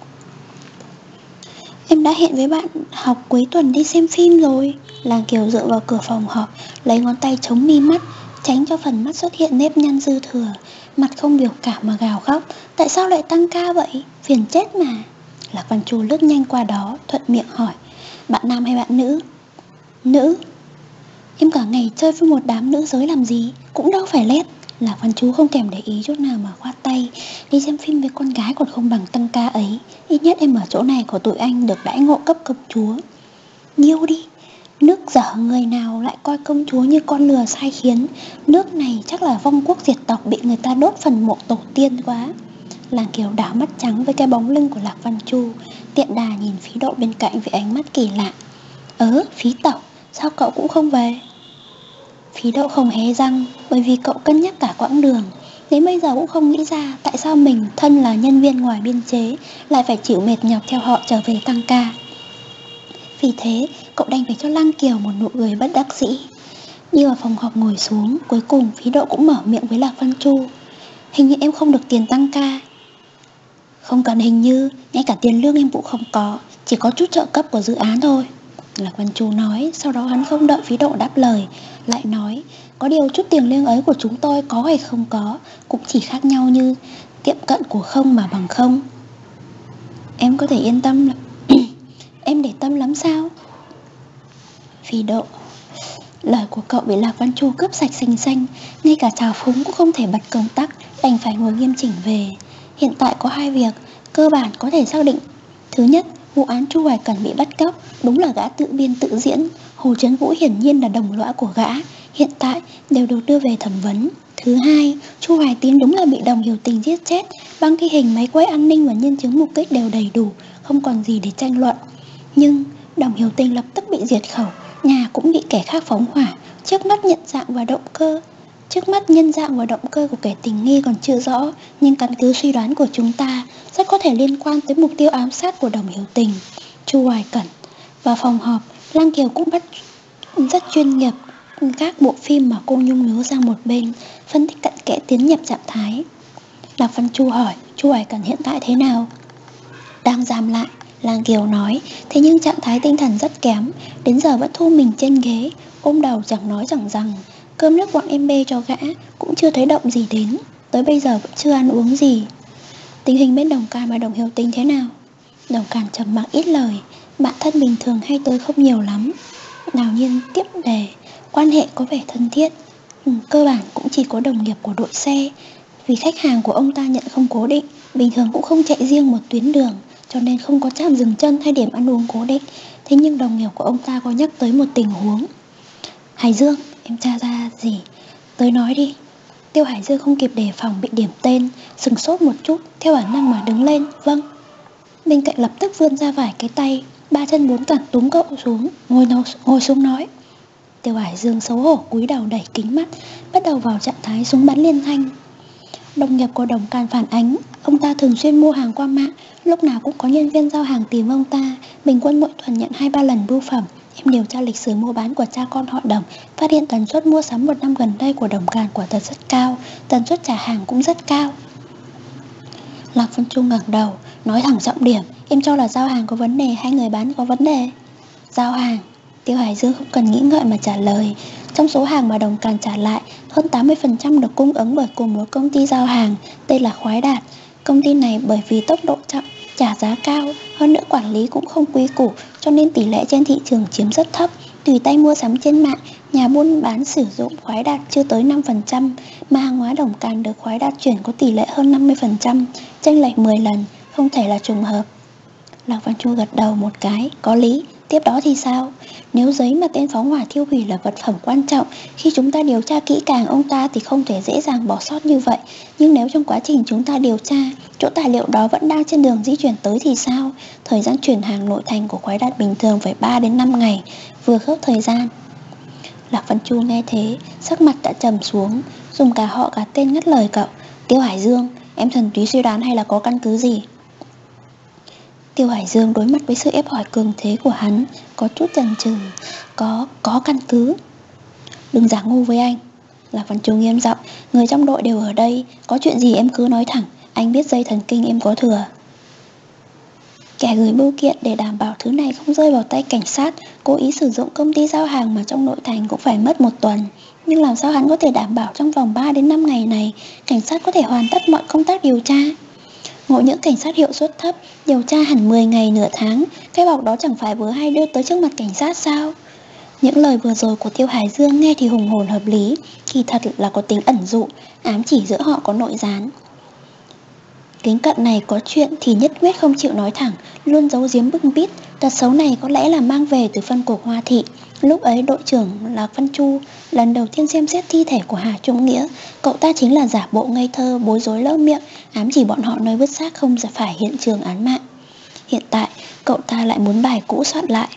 Em đã hẹn với bạn học cuối tuần đi xem phim rồi. Lang Kiều dựa vào cửa phòng họp, lấy ngón tay chống mi mắt, tránh cho phần mắt xuất hiện nếp nhăn dư thừa. Mặt không biểu cảm mà gào khóc. Tại sao lại tăng ca vậy? Phiền chết mà. Lạc Văn Chu lướt nhanh qua đó, thuận miệng hỏi, bạn nam hay bạn nữ? Nữ. Em cả ngày chơi với một đám nữ giới làm gì? Cũng đâu phải lét. Lạc Văn Chu không thèm để ý chút nào mà khoát tay. Đi xem phim với con gái còn không bằng tăng ca ấy. Ít nhất em ở chỗ này của tụi anh được đãi ngộ cấp công chúa. Nhiêu đi. Nước dở người nào lại coi công chúa như con lừa sai khiến. Nước này chắc là vong quốc diệt tộc, bị người ta đốt phần mộ tổ tiên quá. Lang Kiều đảo mắt trắng với cái bóng lưng của Lạc Văn Chu, tiện đà nhìn Phí Độ bên cạnh với ánh mắt kỳ lạ. Ớ, Phí Tẩu, sao cậu cũng không về? Phí Độ không hé răng, bởi vì cậu cân nhắc cả quãng đường. Đến bây giờ cũng không nghĩ ra tại sao mình, thân là nhân viên ngoài biên chế, lại phải chịu mệt nhọc theo họ trở về tăng ca. Vì thế, cậu đành phải cho Lang Kiều một nụ cười bất đắc dĩ. Đi vào phòng họp ngồi xuống, cuối cùng Phí Độ cũng mở miệng với Lạc Văn Chu. Hình như em không được tiền tăng ca. Không cần hình như, ngay cả tiền lương em cũng không có, chỉ có chút trợ cấp của dự án thôi, Lạc Văn Chu nói. Sau đó hắn không đợi Phí Độ đáp lời, lại nói, có điều chút tiền lương ấy của chúng tôi có hay không có cũng chỉ khác nhau như tiệm cận của không mà bằng không. Em có thể yên tâm. Em để tâm lắm sao? Phí Độ, lời của cậu bị Lạc Văn Chu cướp sạch xanh xanh, ngay cả trào phúng cũng không thể bật công tắc, đành phải ngồi nghiêm chỉnh về. Hiện tại có hai việc cơ bản có thể xác định. Thứ nhất, vụ án Chu Hoài Cẩn bị bắt cóc đúng là gã tự biên tự diễn. Hồ Trấn Vũ hiển nhiên là đồng lõa của gã, hiện tại đều được đưa về thẩm vấn. Thứ hai, Chu Hoài Tín đúng là bị Đồng Hiểu Tình giết chết. Băng ghi hình, máy quay an ninh và nhân chứng mục đích đều đầy đủ, không còn gì để tranh luận. Nhưng Đồng Hiểu Tình lập tức bị diệt khẩu, nhà cũng bị kẻ khác phóng hỏa. Trước mắt nhận dạng và động cơ Trước mắt nhân dạng và động cơ của kẻ tình nghi còn chưa rõ, nhưng căn cứ suy đoán của chúng ta rất có thể liên quan tới mục tiêu ám sát của Đồng Hiểu Tình, Chu Hoài Cẩn. Vào phòng họp, Lăng Kiều cũng bắt rất chuyên nghiệp các bộ phim mà cô Nhung nhớ sang một bên, phân tích cặn kẽ tiến nhập trạng thái. Lạc Văn Chu hỏi, Chu Hoài Cẩn hiện tại thế nào? Đang giam lại, Lăng Kiều nói, thế nhưng trạng thái tinh thần rất kém, đến giờ vẫn thu mình trên ghế, ôm đầu chẳng nói chẳng rằng. Cơm nước bọn em bê cho gã cũng chưa thấy động gì đến, tới bây giờ vẫn chưa ăn uống gì. Tình hình bên Đồng Càn và Đồng Hiểu Tình thế nào? Đồng Càn trầm mặc ít lời, bạn thân bình thường hay tới không nhiều lắm. Nào Nhiên tiếp đề, quan hệ có vẻ thân thiết, ừ, cơ bản cũng chỉ có đồng nghiệp của đội xe. Vì khách hàng của ông ta nhận không cố định, bình thường cũng không chạy riêng một tuyến đường, cho nên không có trạm dừng chân hay điểm ăn uống cố định. Thế nhưng đồng nghiệp của ông ta có nhắc tới một tình huống. Hải Dương, em tra ra gì? Tới nói đi. Tiêu Hải Dương không kịp đề phòng bị điểm tên, sừng sốt một chút, theo bản năng mà đứng lên. Vâng. Bên cạnh lập tức vươn ra vài cái tay, ba chân bốn cẳng túm cậu xuống, ngồi, nấu, ngồi xuống nói. Tiêu Hải Dương xấu hổ cúi đầu đẩy kính mắt, bắt đầu vào trạng thái súng bắn liên thanh. Đồng nghiệp của Đồng Càn phản ánh, ông ta thường xuyên mua hàng qua mạng, lúc nào cũng có nhân viên giao hàng tìm ông ta, bình quân mỗi tuần nhận hai ba lần bưu phẩm. Em điều tra lịch sử mua bán của cha con họ Đồng, phát hiện tần suất mua sắm một năm gần đây của Đồng Càn quả thật rất cao, tần suất trả hàng cũng rất cao. Lạc Văn Chu ngẩng đầu, nói thẳng trọng điểm, em cho là giao hàng có vấn đề hay người bán có vấn đề? Giao hàng. Tiêu Hải Dương không cần nghĩ ngợi mà trả lời. Trong số hàng mà Đồng Càn trả lại, hơn tám mươi phần trăm được cung ứng bởi cùng một công ty giao hàng, tên là Khoái Đạt. Công ty này bởi vì tốc độ chậm, trả giá cao, hơn nữa quản lý cũng không quý củ, cho nên tỷ lệ trên thị trường chiếm rất thấp. Tùy tay mua sắm trên mạng, nhà buôn bán sử dụng Khoái Đạt chưa tới năm phần trăm, mà hàng hóa Đồng Càn được Khoái Đạt chuyển có tỷ lệ hơn năm mươi phần trăm, chênh lệch mười lần, không thể là trùng hợp. Lạc Văn Chu gật đầu một cái, có lý. Tiếp đó thì sao? Nếu giấy mà tên phóng hỏa thiêu hủy là vật phẩm quan trọng, khi chúng ta điều tra kỹ càng ông ta thì không thể dễ dàng bỏ sót như vậy. Nhưng nếu trong quá trình chúng ta điều tra, chỗ tài liệu đó vẫn đang trên đường di chuyển tới thì sao? Thời gian chuyển hàng nội thành của Khoái Đạt bình thường phải ba đến năm ngày, vừa khớp thời gian. Lạc Văn Chu nghe thế, sắc mặt đã trầm xuống, dùng cả họ cả tên ngắt lời cậu. Tiêu Hải Dương, em thuần túy suy đoán hay là có căn cứ gì? Tiêu Hải Dương đối mặt với sự ép hỏi cường thế của hắn, có chút chần chừ. Có, có căn cứ. Đừng giả ngu với anh. Lạc Văn Chu nghiêm giọng, người trong đội đều ở đây, có chuyện gì em cứ nói thẳng, anh biết dây thần kinh em có thừa. Kẻ gửi bưu kiện để đảm bảo thứ này không rơi vào tay cảnh sát, cố ý sử dụng công ty giao hàng mà trong nội thành cũng phải mất một tuần. Nhưng làm sao hắn có thể đảm bảo trong vòng ba đến năm ngày này, cảnh sát có thể hoàn tất mọi công tác điều tra? Ngộ những cảnh sát hiệu suất thấp, điều tra hẳn mười ngày nửa tháng, cái bọc đó chẳng phải vừa hay đưa tới trước mặt cảnh sát sao? Những lời vừa rồi của Tiêu Hải Dương nghe thì hùng hồn hợp lý, kỳ thật là có tính ẩn dụ, ám chỉ giữa họ có nội gián. Kính cận này có chuyện thì nhất quyết không chịu nói thẳng, luôn giấu giếm bưng bít. Tật xấu này có lẽ là mang về từ phân cục Hoa Thị. Lúc ấy đội trưởng Lạc Văn Chu lần đầu tiên xem xét thi thể của Hà Trung Nghĩa, cậu ta chính là giả bộ ngây thơ, bối rối lỡ miệng, ám chỉ bọn họ nơi vứt xác không phải hiện trường án mạng. Hiện tại cậu ta lại muốn bài cũ soạn lại.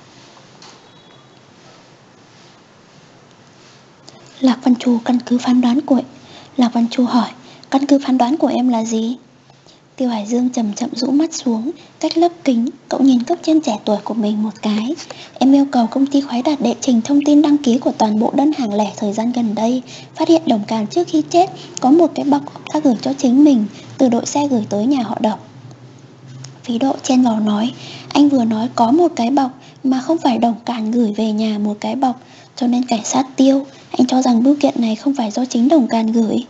Lạc Văn Chu căn cứ phán đoán của Lạc Văn Chu hỏi, căn cứ phán đoán của em là gì? Tiêu Hải Dương chậm chậm rũ mắt xuống, cách lớp kính, cậu nhìn cấp trên trẻ tuổi của mình một cái. Em yêu cầu công ty Khoái Đạt đệ trình thông tin đăng ký của toàn bộ đơn hàng lẻ thời gian gần đây. Phát hiện Đồng Càn trước khi chết có một cái bọc ông ta gửi cho chính mình, từ đội xe gửi tới nhà họ Đồng. Phí Độ chen vào nói, anh vừa nói có một cái bọc mà không phải Đồng Càn gửi về nhà một cái bọc, cho nên cảnh sát Tiêu, anh cho rằng bưu kiện này không phải do chính Đồng Càn gửi.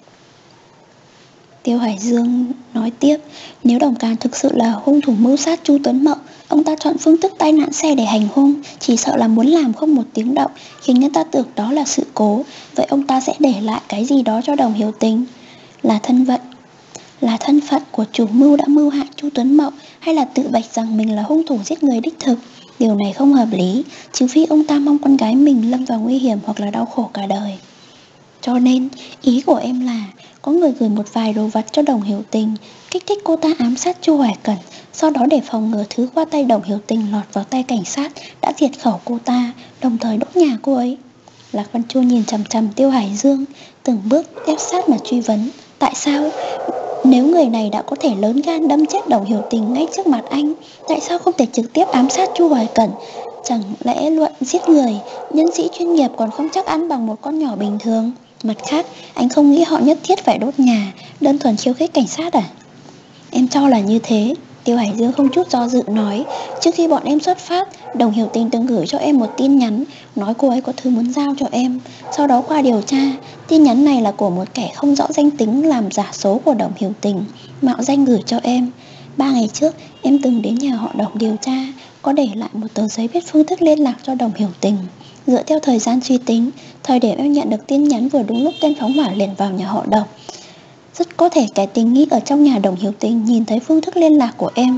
Tiêu Hải Dương nói tiếp, nếu Đồng Càn thực sự là hung thủ mưu sát Chu Tuấn Mậu, ông ta chọn phương thức tai nạn xe để hành hung, chỉ sợ là muốn làm không một tiếng động, khiến người ta tưởng đó là sự cố. Vậy ông ta sẽ để lại cái gì đó cho Đồng Hiểu Tình? Là thân phận Là thân phận của chủ mưu đã mưu hại Chu Tuấn Mậu, hay là tự bạch rằng mình là hung thủ giết người đích thực? Điều này không hợp lý, trừ phi ông ta mong con gái mình lâm vào nguy hiểm hoặc là đau khổ cả đời. Cho nên, ý của em là có người gửi một vài đồ vật cho Đồng Hiểu Tình, kích thích cô ta ám sát Chu Hoài Cẩn, sau đó để phòng ngừa thứ qua tay Đồng Hiểu Tình lọt vào tay cảnh sát đã diệt khẩu cô ta, đồng thời đốt nhà cô ấy. Lạc Văn Chu nhìn chằm chằm Tiêu Hải Dương, từng bước ép sát mà truy vấn, tại sao? Nếu người này đã có thể lớn gan đâm chết Đồng Hiểu Tình ngay trước mặt anh, tại sao không thể trực tiếp ám sát Chu Hoài Cẩn? Chẳng lẽ luận giết người, nhân sĩ chuyên nghiệp còn không chắc ăn bằng một con nhỏ bình thường? Mặt khác, anh không nghĩ họ nhất thiết phải đốt nhà, đơn thuần khiêu khích cảnh sát à? Em cho là như thế. Tiêu Hải Dương không chút do dự nói, trước khi bọn em xuất phát, Đồng Hiểu Tình từng gửi cho em một tin nhắn, nói cô ấy có thứ muốn giao cho em. Sau đó qua điều tra, tin nhắn này là của một kẻ không rõ danh tính làm giả số của Đồng Hiểu Tình, mạo danh gửi cho em. Ba ngày trước, em từng đến nhà họ Đồng điều tra, có để lại một tờ giấy viết phương thức liên lạc cho Đồng Hiểu Tình. Dựa theo thời gian suy tính, thời điểm em nhận được tin nhắn vừa đúng lúc tên phóng hỏa liền vào nhà họ Đồng. Rất có thể kẻ tình nghi ở trong nhà Đồng Hiểu Tình nhìn thấy phương thức liên lạc của em,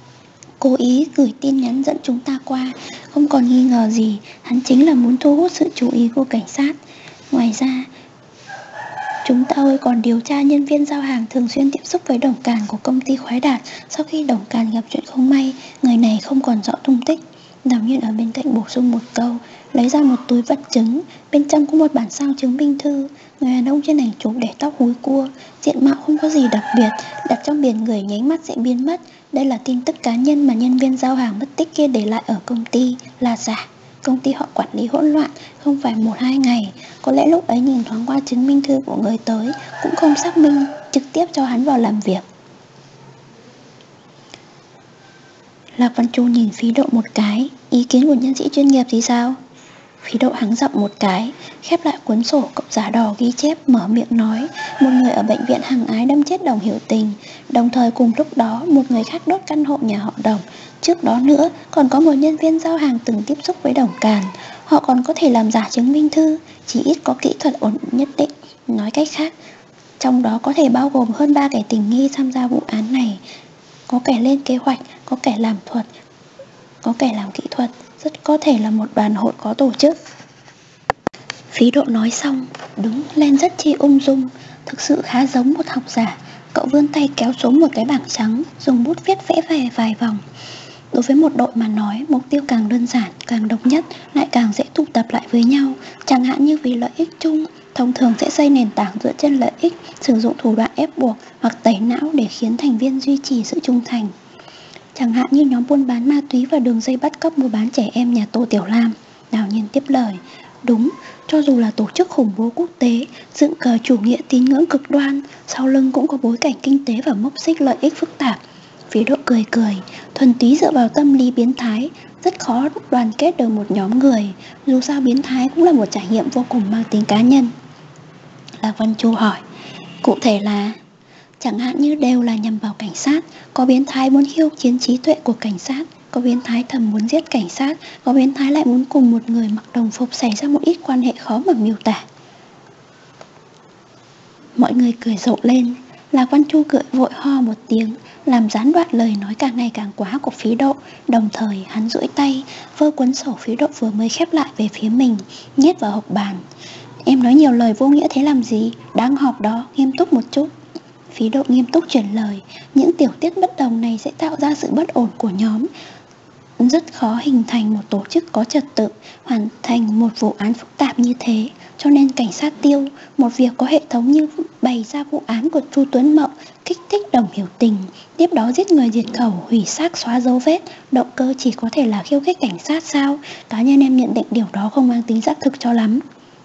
cố ý gửi tin nhắn dẫn chúng ta qua. Không còn nghi ngờ gì, hắn chính là muốn thu hút sự chú ý của cảnh sát. Ngoài ra, chúng tôi còn điều tra nhân viên giao hàng thường xuyên tiếp xúc với Đồng Càn của công ty Khoái Đạt. Sau khi Đồng Càn gặp chuyện không may, người này không còn rõ tung tích. Đào Nhiên ở bên cạnh bổ sung một câu, lấy ra một túi vật chứng, bên trong có một bản sao chứng minh thư. Người đàn ông trên ảnh chụp để tóc húi cua, diện mạo không có gì đặc biệt, đặt trong biển người nháy mắt sẽ biến mất. Đây là tin tức cá nhân mà nhân viên giao hàng mất tích kia để lại ở công ty, là giả. Công ty họ quản lý hỗn loạn, không phải một hai ngày. Có lẽ lúc ấy nhìn thoáng qua chứng minh thư của người tới, cũng không xác minh, trực tiếp cho hắn vào làm việc. Lạc Văn Chu nhìn Phí Độ một cái, ý kiến của nhân sĩ chuyên nghiệp thì sao? Phí Độ hắng giọng một cái, khép lại cuốn sổ cộng giả đỏ ghi chép, mở miệng nói, một người ở bệnh viện hằng ái đâm chết Đồng Hiểu Tình, đồng thời cùng lúc đó một người khác đốt căn hộ nhà họ Đồng. Trước đó nữa còn có một nhân viên giao hàng từng tiếp xúc với Đồng Càn. Họ còn có thể làm giả chứng minh thư, chỉ ít có kỹ thuật ổn nhất định. Nói cách khác, trong đó có thể bao gồm hơn ba kẻ tình nghi tham gia vụ án này. Có kẻ lên kế hoạch, có kẻ làm thuật, có kẻ làm kỹ thuật, rất có thể là một đoàn hội có tổ chức. Phí Độ nói xong, đứng lên rất chi ung dung, thực sự khá giống một học giả. Cậu vươn tay kéo xuống một cái bảng trắng, dùng bút viết vẽ vài vài vòng. Đối với một đội mà nói, mục tiêu càng đơn giản, càng độc nhất, lại càng dễ tụ tập lại với nhau. Chẳng hạn như vì lợi ích chung, thông thường sẽ xây nền tảng dựa trên lợi ích, sử dụng thủ đoạn ép buộc hoặc tẩy não để khiến thành viên duy trì sự trung thành. Chẳng hạn như nhóm buôn bán ma túy và đường dây bắt cóc mua bán trẻ em nhà Tô Tiểu Lam. Đào Nhiên tiếp lời, đúng, cho dù là tổ chức khủng bố quốc tế, dựng cờ chủ nghĩa tín ngưỡng cực đoan, sau lưng cũng có bối cảnh kinh tế và mốc xích lợi ích phức tạp. Phí Độ cười cười, thuần túy dựa vào tâm lý biến thái, rất khó đoàn kết được một nhóm người. Dù sao biến thái cũng là một trải nghiệm vô cùng mang tính cá nhân. Lạc Văn Chu hỏi, cụ thể là? Chẳng hạn như đều là nhằm vào cảnh sát, có biến thái muốn khiêu chiến trí tuệ của cảnh sát, có biến thái thầm muốn giết cảnh sát, có biến thái lại muốn cùng một người mặc đồng phục xảy ra một ít quan hệ khó mà miêu tả. Mọi người cười rộ lên. Lạc Văn Chu cười vội ho một tiếng, làm gián đoạn lời nói càng ngày càng quá của Phí Độ. Đồng thời hắn duỗi tay vơ cuốn sổ Phí Độ vừa mới khép lại về phía mình, nhét vào hộc bàn. Em nói nhiều lời vô nghĩa thế làm gì? Đang họp đó, nghiêm túc một chút. Phí Độ nghiêm túc chuyển lời, những tiểu tiết bất đồng này sẽ tạo ra sự bất ổn của nhóm. Rất khó hình thành một tổ chức có trật tự, hoàn thành một vụ án phức tạp như thế. Cho nên cảnh sát Tiêu, một việc có hệ thống như bày ra vụ án của Chu Tuấn Mậu, kích thích Đồng Hiểu Tình, tiếp đó giết người diệt khẩu, hủy xác xóa dấu vết, động cơ chỉ có thể là khiêu khích cảnh sát sao? Cá nhân em nhận định điều đó không mang tính xác thực cho lắm.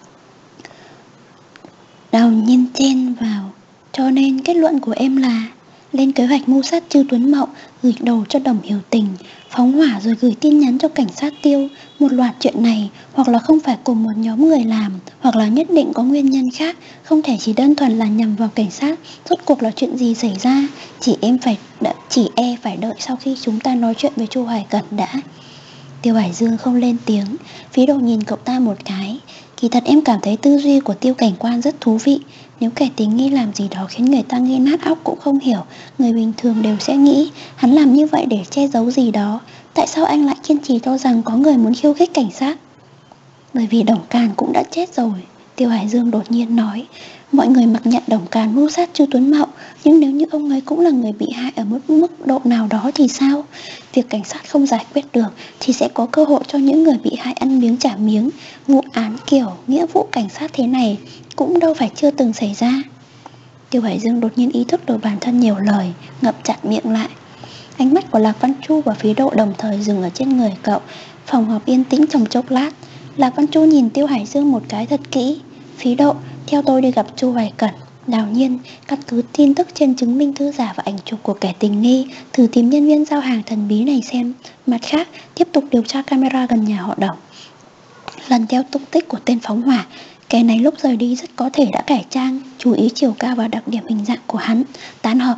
Đào Nhiên chen vào. Cho nên kết luận của em là lên kế hoạch mưu sát Chu Tuấn Mậu, gửi đồ cho Đồng Hiểu Tình, phóng hỏa rồi gửi tin nhắn cho cảnh sát Tiêu. Một loạt chuyện này hoặc là không phải cùng một nhóm người làm, hoặc là nhất định có nguyên nhân khác, không thể chỉ đơn thuần là nhằm vào cảnh sát. Rốt cuộc là chuyện gì xảy ra? Chỉ em phải đợi, chỉ e phải đợi sau khi chúng ta nói chuyện với Chu Hoài Cẩn đã. Tiêu Hải Dương không lên tiếng. Phí Độ nhìn cậu ta một cái. Kỳ thật em cảm thấy tư duy của Tiêu Cảnh Quan rất thú vị. Nếu kẻ tình nghi làm gì đó khiến người ta nghi nát óc cũng không hiểu, người bình thường đều sẽ nghĩ hắn làm như vậy để che giấu gì đó. Tại sao anh lại kiên trì cho rằng có người muốn khiêu khích cảnh sát? Bởi vì Đồng Càn cũng đã chết rồi, Tiêu Hải Dương đột nhiên nói. Mọi người mặc nhận Đồng Càn mưu sát Chu Tuấn Mậu, nhưng nếu như ông ấy cũng là người bị hại ở mức mức độ nào đó thì sao? Việc cảnh sát không giải quyết được thì sẽ có cơ hội cho những người bị hại ăn miếng trả miếng. Vụ án kiểu nghĩa vụ cảnh sát thế này cũng đâu phải chưa từng xảy ra. Tiêu Hải Dương đột nhiên ý thức được bản thân nhiều lời, ngậm chặt miệng lại. Ánh mắt của Lạc Văn Chu và Phí Độ đồng thời dừng ở trên người cậu. Phòng họp yên tĩnh trong chốc lát. Lạc Văn Chu nhìn Tiêu Hải Dương một cái thật kỹ. Phí Độ, theo tôi đi gặp Chu Hoài Cẩn. Đào Nhiên, căn cứ tin tức trên chứng minh thư giả và ảnh chụp của kẻ tình nghi, thử tìm nhân viên giao hàng thần bí này xem. Mặt khác, tiếp tục điều tra camera gần nhà họ Đồng. Lần theo tung tích của tên phóng hỏa, kẻ này lúc rời đi rất có thể đã cải trang, chú ý chiều cao và đặc điểm hình dạng của hắn. Tán họp.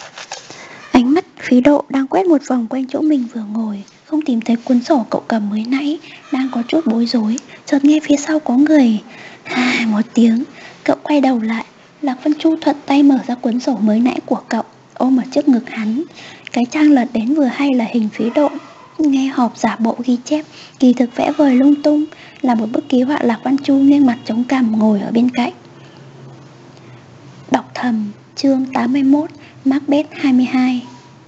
Ánh mắt Phí Độ đang quét một vòng quanh chỗ mình vừa ngồi, không tìm thấy cuốn sổ cậu cầm mới nãy, đang có chút bối rối. Chợt nghe phía sau có người à, một tiếng. Cậu quay đầu lại. Lạc Văn Chu thuận tay mở ra cuốn sổ mới nãy của cậu, ôm ở trước ngực hắn. Cái trang lật đến vừa hay là hình Phí Độ nghe họp giả bộ ghi chép, kỳ thực vẽ vời lung tung, là một bức ký họa Lạc Văn Chu nghiêng mặt chống cằm ngồi ở bên cạnh. Đọc thầm. Chương tám mươi mốt. Macbeth hai mươi hai.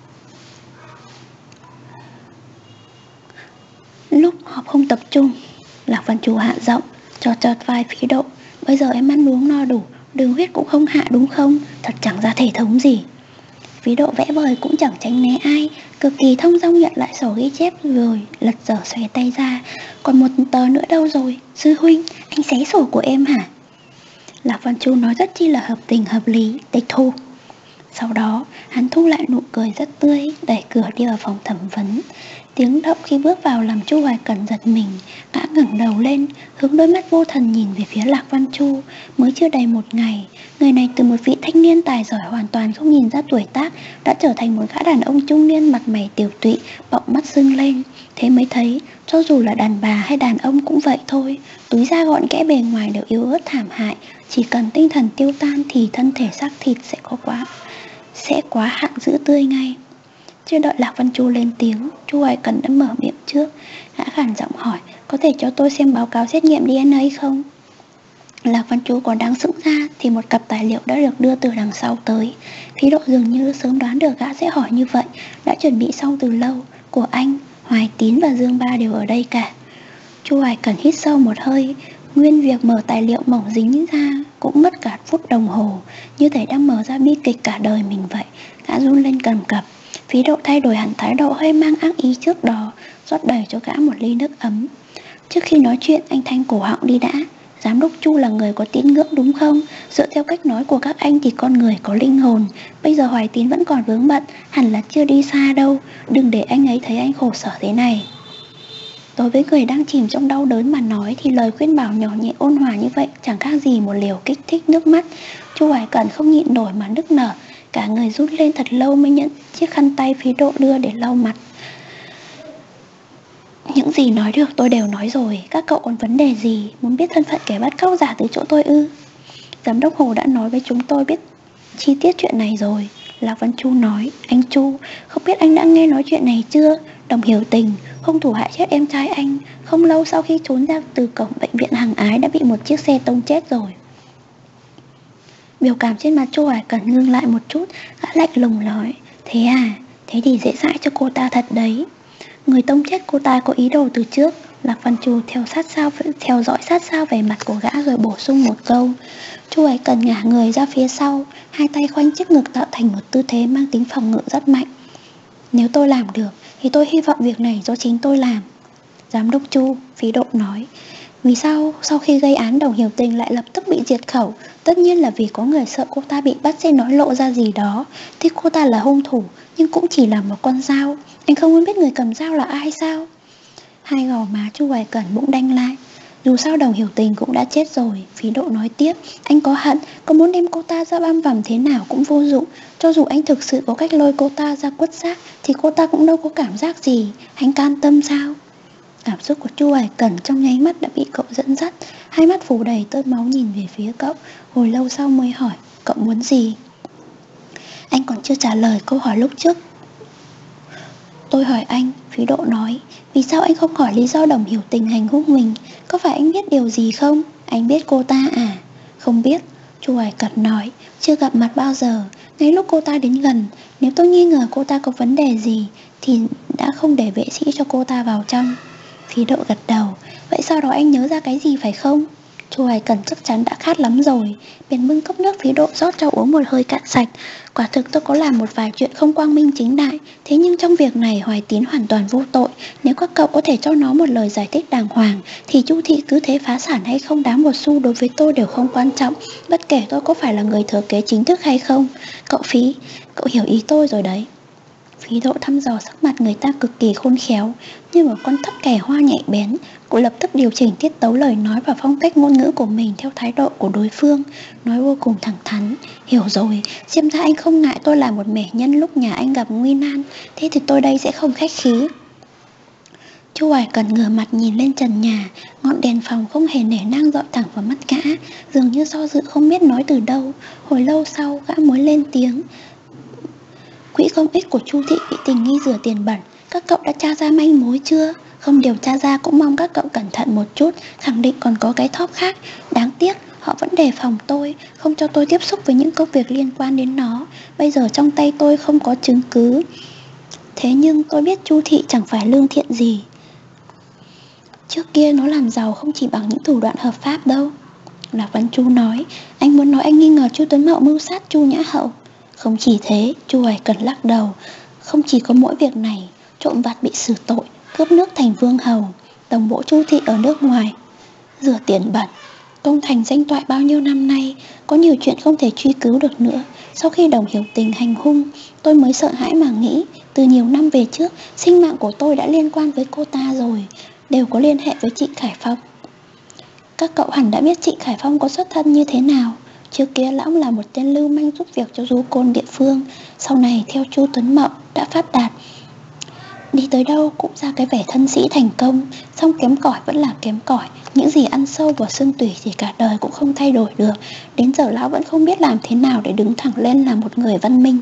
Lúc họp không tập trung, Lạc Văn Chu hạ giọng, cho chọt vai Phí Độ. Bây giờ em ăn uống no đủ, đường huyết cũng không hạ đúng không? Thật chẳng ra thể thống gì. Phí Độ vẽ vời cũng chẳng tránh né ai, cực kỳ thông dong nhận lại sổ ghi chép rồi lật dở xòe tay ra. Còn một tờ nữa đâu rồi? Sư huynh, anh xé sổ của em hả? Lạc Văn Chu nói rất chi là hợp tình hợp lý. Tịch thu. Sau đó hắn thu lại nụ cười rất tươi, đẩy cửa đi vào phòng thẩm vấn. Tiếng động khi bước vào làm Chu Hoài Cẩn giật mình. Gã ngẩng đầu lên, hướng đôi mắt vô thần nhìn về phía Lạc Văn Chu. Mới chưa đầy một ngày, người này từ một vị thanh niên tài giỏi hoàn toàn không nhìn ra tuổi tác, đã trở thành một gã đàn ông trung niên mặt mày tiều tụy, bọng mắt sưng lên. Thế mới thấy, cho dù là đàn bà hay đàn ông cũng vậy thôi. Túi da gọn kẽ bề ngoài đều yếu ớt thảm hại. Chỉ cần tinh thần tiêu tan thì thân thể xác thịt sẽ có quá Sẽ quá hạn giữ tươi ngay. Chưa đợi Lạc Văn Chu lên tiếng, Chu Hoài Cẩn đã mở miệng trước. Gã khàn giọng hỏi, có thể cho tôi xem báo cáo xét nghiệm đê en a không? Lạc Văn Chu còn đang sững ra thì một cặp tài liệu đã được đưa từ đằng sau tới. Phí Độ dường như sớm đoán được gã sẽ hỏi như vậy, đã chuẩn bị xong từ lâu. Của anh, Hoài Tín và Dương Ba đều ở đây cả. Chu Hoài Cẩn hít sâu một hơi. Nguyên việc mở tài liệu mỏng dính ra cũng mất cả phút đồng hồ, như thể đang mở ra bi kịch cả đời mình vậy. Gã run lên cầm cập. Phí Độ thay đổi hẳn thái độ hơi mang ác ý trước đó, rót đầy cho gã một ly nước ấm. Trước khi nói chuyện, anh thanh cổ họng đi đã. Giám đốc Chu là người có tín ngưỡng đúng không? Dựa theo cách nói của các anh thì con người có linh hồn. Bây giờ Hoài Tín vẫn còn vướng bận, hẳn là chưa đi xa đâu. Đừng để anh ấy thấy anh khổ sở thế này. Đối với người đang chìm trong đau đớn mà nói thì lời khuyên bảo nhỏ nhẹ ôn hòa như vậy chẳng khác gì một liều kích thích nước mắt. Chu Hoài Cẩn không nhịn nổi mà nức nở, cả người rút lên thật lâu mới nhận chiếc khăn tay Phí Độ đưa để lau mặt. Những gì nói được tôi đều nói rồi, các cậu còn vấn đề gì? Muốn biết thân phận kẻ bắt cóc giả từ chỗ tôi ư? Giám đốc Hồ đã nói với chúng tôi biết chi tiết chuyện này rồi. Lạc Văn Chu nói. Anh Chu, không biết anh đã nghe nói chuyện này chưa? Đồng Hiểu Tình, hung thủ hại chết em trai anh, không lâu sau khi trốn ra từ cổng bệnh viện Hằng Ái đã bị một chiếc xe tông chết rồi. Biểu cảm trên mặt Chu Hoài Cẩn ngưng lại một chút, gã lạnh lùng nói. Thế à, thế thì dễ dãi cho cô ta thật đấy. Người tông chết cô ta có ý đồ từ trước, Lạc Văn Chu theo sát sao theo dõi sát sao về mặt của gã rồi bổ sung một câu. Chu Hoài Cần ngả người ra phía sau, hai tay khoanh trước ngực tạo thành một tư thế mang tính phòng ngự rất mạnh. Nếu tôi làm được thì tôi hy vọng việc này do chính tôi làm. Giám đốc Chu, Phí Độ nói. Vì sao sau khi gây án Đồng Hiểu Tình lại lập tức bị diệt khẩu? Tất nhiên là vì có người sợ cô ta bị bắt sẽ nói lộ ra gì đó. Thì cô ta là hung thủ, nhưng cũng chỉ là một con dao. Anh không muốn biết người cầm dao là ai sao? Hai gò má Chu Hoài Cẩn bỗng đanh lại. Dù sao Đồng Hiểu Tình cũng đã chết rồi. Phí Độ nói tiếp. Anh có hận, có muốn đem cô ta ra băm vằm thế nào cũng vô dụng. Cho dù anh thực sự có cách lôi cô ta ra quất xác thì cô ta cũng đâu có cảm giác gì. Anh can tâm sao? Cảm xúc của Chu Hoài Cẩn trong nháy mắt đã bị cậu dẫn dắt. Hai mắt phủ đầy tơ máu nhìn về phía cậu. Hồi lâu sau mới hỏi, cậu muốn gì? Anh còn chưa trả lời câu hỏi lúc trước. Tôi hỏi anh, Phí Độ nói, vì sao anh không hỏi lý do Đồng Hiểu Tình hành hung mình? Có phải anh biết điều gì không? Anh biết cô ta à? Không biết, Chu Hoài Cẩn nói, chưa gặp mặt bao giờ. Ngay lúc cô ta đến gần, nếu tôi nghi ngờ cô ta có vấn đề gì thì đã không để vệ sĩ cho cô ta vào trong. Phí Độ gật đầu. Vậy sau đó anh nhớ ra cái gì phải không? Chu Hoài Cẩn chắc chắn đã khát lắm rồi, bèn bưng cốc nước Phí Độ rót cho uống một hơi cạn sạch. Quả thực tôi có làm một vài chuyện không quang minh chính đại, thế nhưng trong việc này Hoài Tín hoàn toàn vô tội. Nếu các cậu có thể cho nó một lời giải thích đàng hoàng thì Chu thị cứ thế phá sản hay không đáng một xu đối với tôi đều không quan trọng, bất kể tôi có phải là người thừa kế chính thức hay không. Cậu Phí, cậu hiểu ý tôi rồi đấy. Phí Độ thăm dò sắc mặt người ta cực kỳ khôn khéo, như một con thấp kẻ hoa nhạy bén. Cô lập tức điều chỉnh tiết tấu lời nói và phong cách ngôn ngữ của mình theo thái độ của đối phương, nói vô cùng thẳng thắn. Hiểu rồi, xem ra anh không ngại tôi là một mẻ nhân lúc nhà anh gặp nguy nan, thế thì tôi đây sẽ không khách khí. Chu Hoài Cần ngửa mặt nhìn lên trần nhà, ngọn đèn phòng không hề nể nang dọi thẳng vào mắt gã, dường như do dự không biết nói từ đâu. Hồi lâu sau gã mới lên tiếng. Quỹ công ích của Chu thị bị tình nghi rửa tiền bẩn, các cậu đã tra ra manh mối chưa? Không điều tra ra cũng mong các cậu cẩn thận một chút, khẳng định còn có cái thóp khác. Đáng tiếc họ vẫn đề phòng tôi, không cho tôi tiếp xúc với những công việc liên quan đến nó. Bây giờ trong tay tôi không có chứng cứ, thế nhưng tôi biết Chu thị chẳng phải lương thiện gì. Trước kia nó làm giàu không chỉ bằng những thủ đoạn hợp pháp đâu. Lạc Văn Chu nói. Anh muốn nói anh nghi ngờ Chu Tuấn Mậu mưu sát Chu Nhã Hậu? Không chỉ thế, Chu Hoài Cần lắc đầu. Không chỉ có mỗi việc này, trộm vặt bị xử tội, cướp nước thành vương hầu, đồng bộ Chu thị ở nước ngoài, rửa tiền bẩn, công thành danh toại bao nhiêu năm nay. Có nhiều chuyện không thể truy cứu được nữa. Sau khi Đồng Hiểu Tình hành hung, tôi mới sợ hãi mà nghĩ, từ nhiều năm về trước, sinh mạng của tôi đã liên quan với cô ta rồi, đều có liên hệ với Trịnh Khải Phong. Các cậu hẳn đã biết Trịnh Khải Phong có xuất thân như thế nào. Trước kia lão là một tên lưu manh giúp việc cho du côn địa phương, sau này theo Chu Tuấn Mậu đã phát đạt, đi tới đâu cũng ra cái vẻ thân sĩ thành công. Xong kém cỏi vẫn là kém cỏi, những gì ăn sâu vào xương tủy thì cả đời cũng không thay đổi được. Đến giờ lão vẫn không biết làm thế nào để đứng thẳng lên là một người văn minh.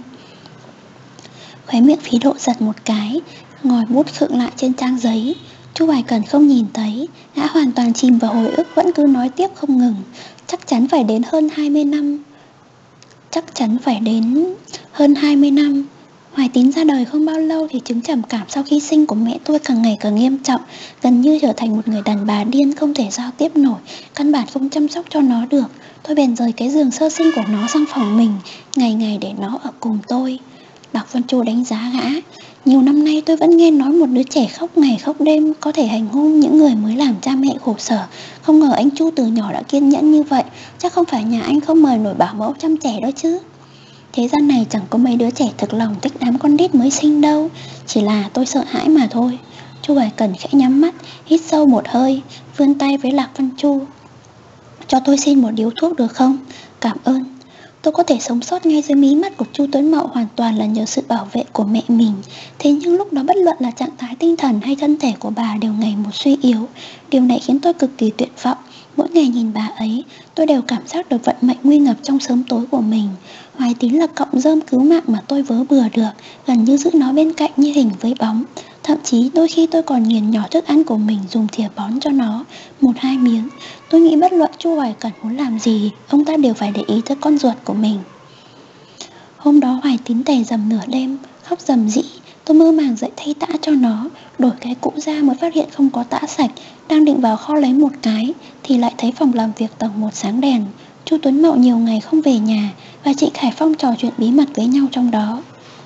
Khóe miệng Phí Độ giật một cái, ngòi bút khựng lại trên trang giấy. Chu Hoài Cần không nhìn thấy, gã hoàn toàn chìm vào hồi ức, vẫn cứ nói tiếp không ngừng. Chắc chắn phải đến hơn hai mươi năm. Chắc chắn phải đến hơn hai mươi năm. Hoài Tín ra đời không bao lâu thì chứng trầm cảm sau khi sinh của mẹ tôi càng ngày càng nghiêm trọng, gần như trở thành một người đàn bà điên không thể giao tiếp nổi, căn bản không chăm sóc cho nó được. Tôi bèn rời cái giường sơ sinh của nó sang phòng mình, ngày ngày để nó ở cùng tôi. Đọc Văn Chu đánh giá gã. Nhiều năm nay tôi vẫn nghe nói một đứa trẻ khóc ngày khóc đêm có thể hành hung những người mới làm cha mẹ khổ sở. Không ngờ anh Chu từ nhỏ đã kiên nhẫn như vậy. Chắc không phải nhà anh không mời nổi bảo mẫu chăm trẻ đó chứ. Thế gian này chẳng có mấy đứa trẻ thực lòng thích đám con đít mới sinh đâu. Chỉ là tôi sợ hãi mà thôi. Chu Hoài Cần khẽ nhắm mắt, hít sâu một hơi, vươn tay với Lạc Văn Chu. Cho tôi xin một điếu thuốc được không? Cảm ơn. Tôi có thể sống sót ngay dưới mí mắt của Chu Tuấn Mậu hoàn toàn là nhờ sự bảo vệ của mẹ mình. Thế nhưng lúc đó bất luận là trạng thái tinh thần hay thân thể của bà đều ngày một suy yếu. Điều này khiến tôi cực kỳ tuyệt vọng. Mỗi ngày nhìn bà ấy, tôi đều cảm giác được vận mệnh nguy ngập trong sớm tối của mình. Hoài Tín là cọng rơm cứu mạng mà tôi vớ bừa được, gần như giữ nó bên cạnh như hình với bóng. Thậm chí đôi khi tôi còn nghiền nhỏ thức ăn của mình dùng thìa bón cho nó một hai miếng. Tôi nghĩ bất luận Chu Hoài Cẩn muốn làm gì, ông ta đều phải để ý tới con ruột của mình. Hôm đó Hoài Tín tè dầm nửa đêm, khóc rầm rĩ. Tôi mơ màng dậy thay tã cho nó, đổi cái cũ ra mới phát hiện không có tã sạch. Đang định vào kho lấy một cái thì lại thấy phòng làm việc tầng một sáng đèn. Chu Tuấn Mậu nhiều ngày không về nhà và chị Khải Phong trò chuyện bí mật với nhau trong đó.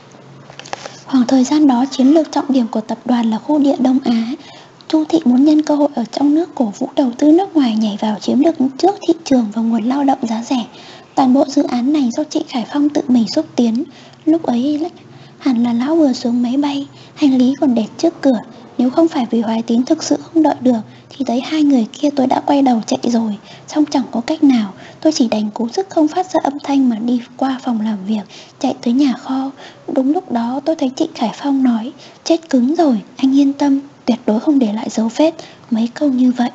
Khoảng thời gian đó, chiến lược trọng điểm của tập đoàn là khu địa Đông Á. Chu Thị muốn nhân cơ hội ở trong nước cổ vũ đầu tư nước ngoài nhảy vào chiếm được trước thị trường và nguồn lao động giá rẻ. Toàn bộ dự án này do chị Khải Phong tự mình xúc tiến. Lúc ấy hẳn là lão vừa xuống máy bay, hành lý còn để trước cửa. Nếu không phải vì Hoài Tín thực sự không đợi được thì thấy hai người kia tôi đã quay đầu chạy rồi. Xong chẳng có cách nào, tôi chỉ đành cố sức không phát ra âm thanh mà đi qua phòng làm việc, chạy tới nhà kho. Đúng lúc đó tôi thấy chị Khải Phong nói: chết cứng rồi, anh yên tâm, tuyệt đối không để lại dấu vết. Mấy câu như vậy.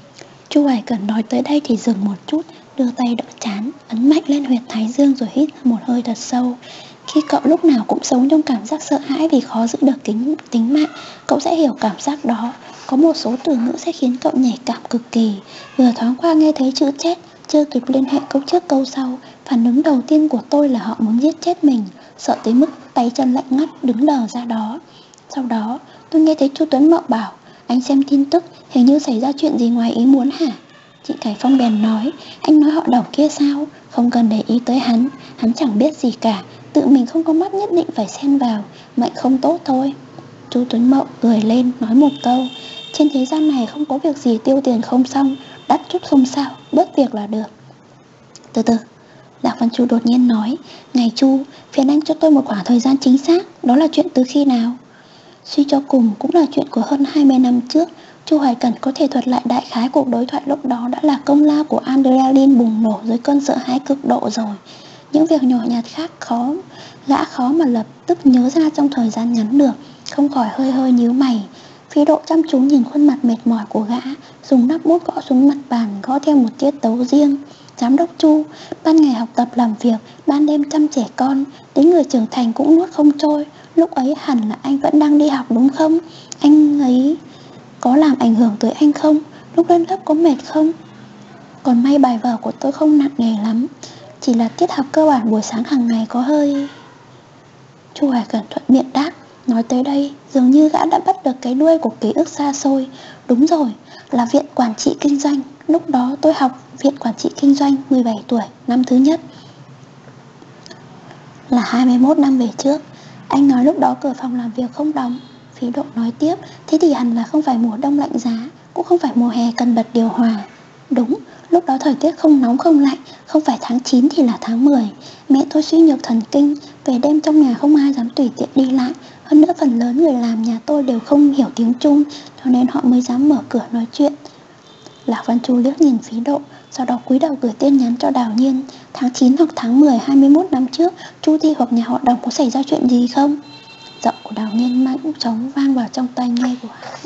Chu Hoài Cẩn nói tới đây thì dừng một chút, đưa tay đỡ trán, ấn mạnh lên huyệt thái dương rồi hít một hơi thật sâu. Khi cậu lúc nào cũng sống trong cảm giác sợ hãi vì khó giữ được tính, tính mạng, cậu sẽ hiểu cảm giác đó. Có một số từ ngữ sẽ khiến cậu nhạy cảm cực kỳ. Vừa thoáng qua nghe thấy chữ chết, chưa kịp liên hệ câu trước câu sau, phản ứng đầu tiên của tôi là họ muốn giết chết mình, sợ tới mức tay chân lạnh ngắt đứng đờ ra đó. Sau đó tôi nghe thấy chu Tuấn Mậu bảo: anh xem tin tức, hình như xảy ra chuyện gì ngoài ý muốn hả? Chị Khải Phong bèn nói: anh nói họ Đồng kia sao? Không cần để ý tới hắn, hắn chẳng biết gì cả, tự mình không có mắt nhất định phải xen vào, mệnh không tốt thôi. Chu Tuấn Mậu cười lên nói một câu: trên thế gian này không có việc gì tiêu tiền không xong, đắt chút không sao, bớt việc là được. Từ từ, Lạc Văn Chu đột nhiên nói: Này Chu, phiền anh cho tôi một khoảng thời gian chính xác, đó là chuyện từ khi nào? Suy cho cùng cũng là chuyện của hơn hai mươi năm trước. Chu Hoài Cẩn có thể thuật lại đại khái cuộc đối thoại lúc đó đã là công lao của Adrenaline bùng nổ dưới cơn sợ hãi cực độ rồi. Những việc nhỏ nhặt khác khó, gã khó mà lập tức nhớ ra trong thời gian ngắn được, không khỏi hơi hơi nhíu mày. Phi Độ chăm chú nhìn khuôn mặt mệt mỏi của gã, dùng nắp bút gõ xuống mặt bàn, gõ theo một tiết tấu riêng. Giám đốc Chu, ban ngày học tập làm việc, ban đêm chăm trẻ con, đến người trưởng thành cũng nuốt không trôi. Lúc ấy hẳn là anh vẫn đang đi học đúng không? Anh ấy có làm ảnh hưởng tới anh không? Lúc lên lớp có mệt không? Còn may bài vở của tôi không nặng nề lắm, chỉ là tiết học cơ bản buổi sáng hàng ngày có hơi... Chu Hoài Cẩn thuận miệng đáp. Nói tới đây, dường như gã đã bắt được cái đuôi của ký ức xa xôi. Đúng rồi, là viện quản trị kinh doanh. Lúc đó tôi học viện quản trị kinh doanh, mười bảy tuổi, năm thứ nhất. Là hai mươi mốt năm về trước. Anh nói lúc đó cửa phòng làm việc không đóng. Phí Độ nói tiếp: thế thì hẳn là không phải mùa đông lạnh giá, cũng không phải mùa hè cần bật điều hòa. Đúng, lúc đó thời tiết không nóng không lạnh, không phải tháng chín thì là tháng mười. Mẹ tôi suy nhược thần kinh, về đêm trong nhà không ai dám tùy tiện đi lại. Hơn nữa phần lớn người làm nhà tôi đều không hiểu tiếng Trung, cho nên họ mới dám mở cửa nói chuyện. Lạc Văn Chu liếc nhìn Phí Độ, sau đó cúi đầu gửi tin nhắn cho Đào Nhiên. Tháng chín hoặc tháng mười hai mươi mốt năm trước, Chu Thi hoặc nhà họ Đồng có xảy ra chuyện gì không? Giọng của Đào Nhiên mạnh chóng vang vào trong tai nghe của hắn.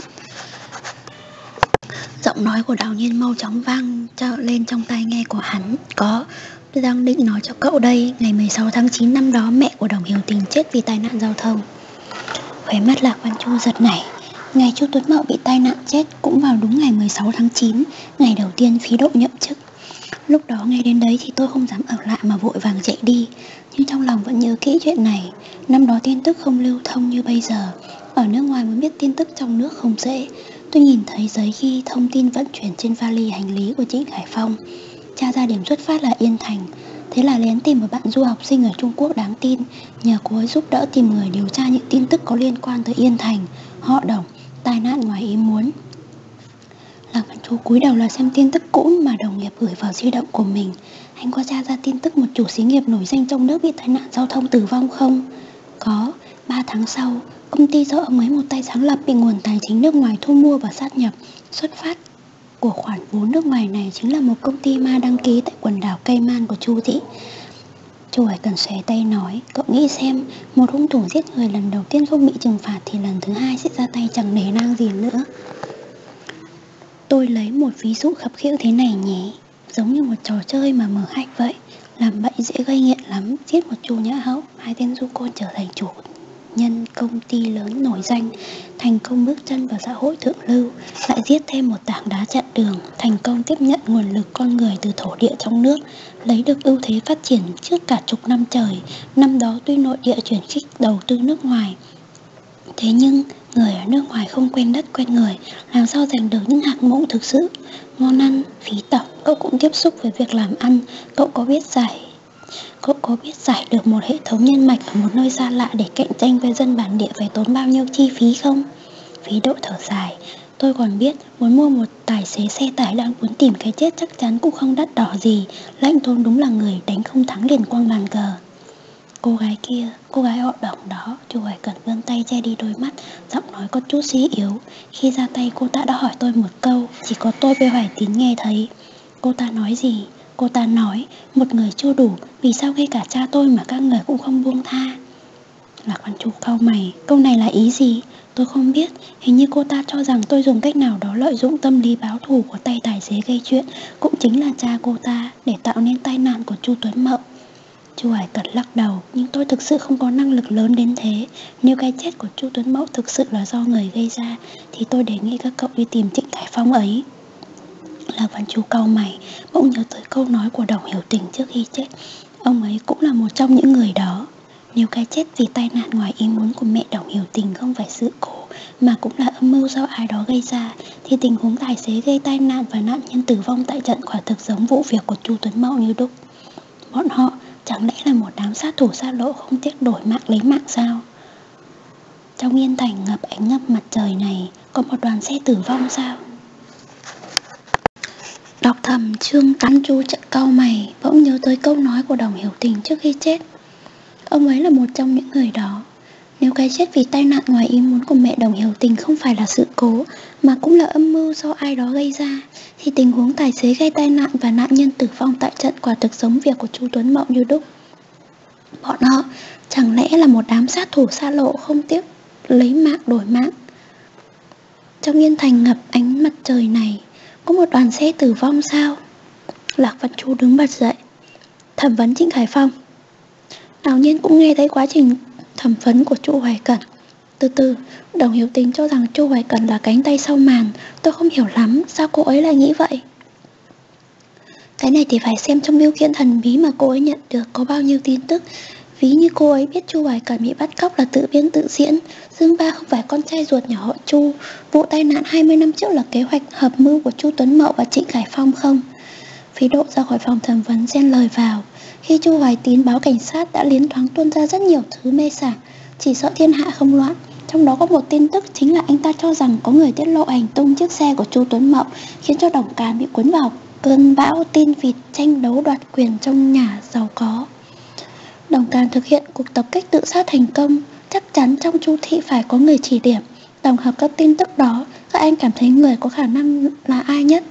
Giọng nói của Đào Nhiên mau chóng vang cho lên trong tai nghe của hắn. Có, tôi đang định nói cho cậu đây, ngày mười sáu tháng chín năm đó mẹ của Đồng Hiểu Tình chết vì tai nạn giao thông. Khóe mắt Lạc Văn Chu giật nảy. Ngày Chu Tuấn Mậu bị tai nạn chết cũng vào đúng ngày mười sáu tháng chín, ngày đầu tiên Phí Độ nhậm chức. Lúc đó ngay đến đấy thì tôi không dám ở lại mà vội vàng chạy đi, nhưng trong lòng vẫn nhớ kỹ chuyện này. Năm đó tin tức không lưu thông như bây giờ, ở nước ngoài muốn biết tin tức trong nước không dễ. Tôi nhìn thấy giấy ghi thông tin vận chuyển trên vali hành lý của chị Khải Phong, tra ra điểm xuất phát là Yên Thành. Thế là lén tìm một bạn du học sinh ở Trung Quốc đáng tin, nhờ cô ấy giúp đỡ tìm người điều tra những tin tức có liên quan tới Yên Thành, họ Đồng, tai nạn ngoài ý muốn. Lạc Văn Chu cúi đầu là xem tin tức cũ mà đồng nghiệp gửi vào di động của mình. Anh có tra ra tin tức một chủ xí nghiệp nổi danh trong nước bị tai nạn giao thông tử vong không? Có, ba tháng sau, công ty do ông ấy một tay sáng lập bị nguồn tài chính nước ngoài thu mua và sát nhập. Xuất phát của khoản vốn nước ngoài này chính là một công ty ma đăng ký tại quần đảo Cayman của Chu Thị. Chu Hoài Cần xòe tay nói: cậu nghĩ xem, một hung thủ giết người lần đầu tiên không bị trừng phạt thì lần thứ hai sẽ ra tay chẳng nể nang gì nữa. Tôi lấy một ví dụ khập khiễng thế này nhé, giống như một trò chơi mà mở hạch vậy. Làm bậy dễ gây nghiện lắm, giết một chủ nhã hậu, hai tên du côn trở thành chủ nhân công ty lớn nổi danh, thành công bước chân vào xã hội thượng lưu, lại giết thêm một tảng đá chặn đường, thành công tiếp nhận nguồn lực con người từ thổ địa trong nước, lấy được ưu thế phát triển trước cả chục năm trời. Năm đó tuy nội địa chuyển khích đầu tư nước ngoài, Thế nhưng, người ở nước ngoài không quen đất quen người, làm sao giành được những hạt mộng thực sự ngon ăn, phí tẩm. Cậu cũng tiếp xúc với việc làm ăn. Cậu có biết giải Cậu có biết giải được một hệ thống nhân mạch ở một nơi xa lạ để cạnh tranh với dân bản địa phải tốn bao nhiêu chi phí không? Phí Độ thở dài. Tôi còn biết muốn mua một tài xế xe tải đang muốn tìm cái chết chắc chắn cũng không đắt đỏ gì. Lãnh Thôn đúng là người đánh không thắng liền quăng bàn cờ. Cô gái kia, cô gái họ Đồng đó. Chu Hoài Cẩn vươn tay che đi đôi mắt, giọng nói có chút suy yếu. Khi ra tay cô ta đã hỏi tôi một câu, chỉ có tôi với Hoài Tín nghe thấy. Cô ta nói gì? Cô ta nói một người chưa đủ, vì sao ngay cả cha tôi mà các người cũng không buông tha? Lạc Văn Chu cau mày, câu này là ý gì? Tôi không biết, hình như cô ta cho rằng tôi dùng cách nào đó lợi dụng tâm lý báo thù của tay tài xế gây chuyện, cũng chính là cha cô ta, để tạo nên tai nạn của Chu Tuấn Mậu. Chu Hoài Cẩn lắc đầu, nhưng tôi thực sự không có năng lực lớn đến thế. Nếu cái chết của Chu Tuấn Mậu thực sự là do người gây ra, thì tôi đề nghị các cậu đi tìm Trịnh Khải Phong ấy. Lạc Văn Chu cau mày, bỗng nhớ tới câu nói của Đồng Hiểu Tình trước khi chết. Ông ấy cũng là một trong những người đó. Nếu cái chết vì tai nạn ngoài ý muốn của mẹ Đồng Hiểu Tình không phải sự cố, mà cũng là âm mưu do ai đó gây ra, thì tình huống tài xế gây tai nạn và nạn nhân tử vong tại trận quả thực giống vụ việc của Chu Tuấn Mậu như đúc. Bọn họ chẳng lẽ là một đám sát thủ xa lộ không tiếc đổi mạng lấy mạng sao? Trong yên thành ngập ánh ngập mặt trời này, có một đoàn xe tử vong sao? Đọc thầm chương tám. Chu chợt cau mày, bỗng nhớ tới câu nói của Đồng Hiểu Tình trước khi chết. Ông ấy là một trong những người đó. Nếu cái chết vì tai nạn ngoài ý muốn của mẹ Đồng Hiểu Tình không phải là sự cố, mà cũng là âm mưu do ai đó gây ra, thì tình huống tài xế gây tai nạn và nạn nhân tử vong tại trận quả thực giống việc của Chu Tuấn Mậu như đúc. Bọn họ chẳng lẽ là một đám sát thủ xa lộ không tiếc lấy mạng đổi mạng? Trong yên thành ngập ánh mặt trời này, có một đoàn xe tử vong sao? Lạc Văn Chu đứng bật dậy, thẩm vấn Trịnh Khải Phong. Đào Nhiên cũng nghe thấy quá trình thẩm vấn của Chu Hoài Cẩn. Từ từ, Đồng Hiểu Tình cho rằng Chu Hoài Cẩn là cánh tay sau màn. Tôi không hiểu lắm, sao cô ấy lại nghĩ vậy? Cái này thì phải xem trong bưu kiện thần bí mà cô ấy nhận được có bao nhiêu tin tức. Ví như cô ấy biết Chu Hoài Cẩn bị bắt cóc là tự biên tự diễn, Dương Ba không phải con trai ruột nhỏ họ Chu, vụ tai nạn hai mươi năm trước là kế hoạch hợp mưu của Chu Tuấn Mậu và Trịnh Khải Phong không? Phí Độ ra khỏi phòng thẩm vấn xen lời vào. Khi Chu Hoài Tín báo cảnh sát đã liến thoáng tuôn ra rất nhiều thứ mê sảng, chỉ sợ thiên hạ không loạn. Trong đó có một tin tức chính là anh ta cho rằng có người tiết lộ hành tung chiếc xe của Chu Tuấn Mậu, khiến cho Đồng Càn bị cuốn vào cơn bão tin vịt tranh đấu đoạt quyền trong nhà giàu có. Đồng Càn thực hiện cuộc tập kích tự sát thành công, chắc chắn trong Chu thị phải có người chỉ điểm. Tổng hợp các tin tức đó, các anh cảm thấy người có khả năng là ai nhất?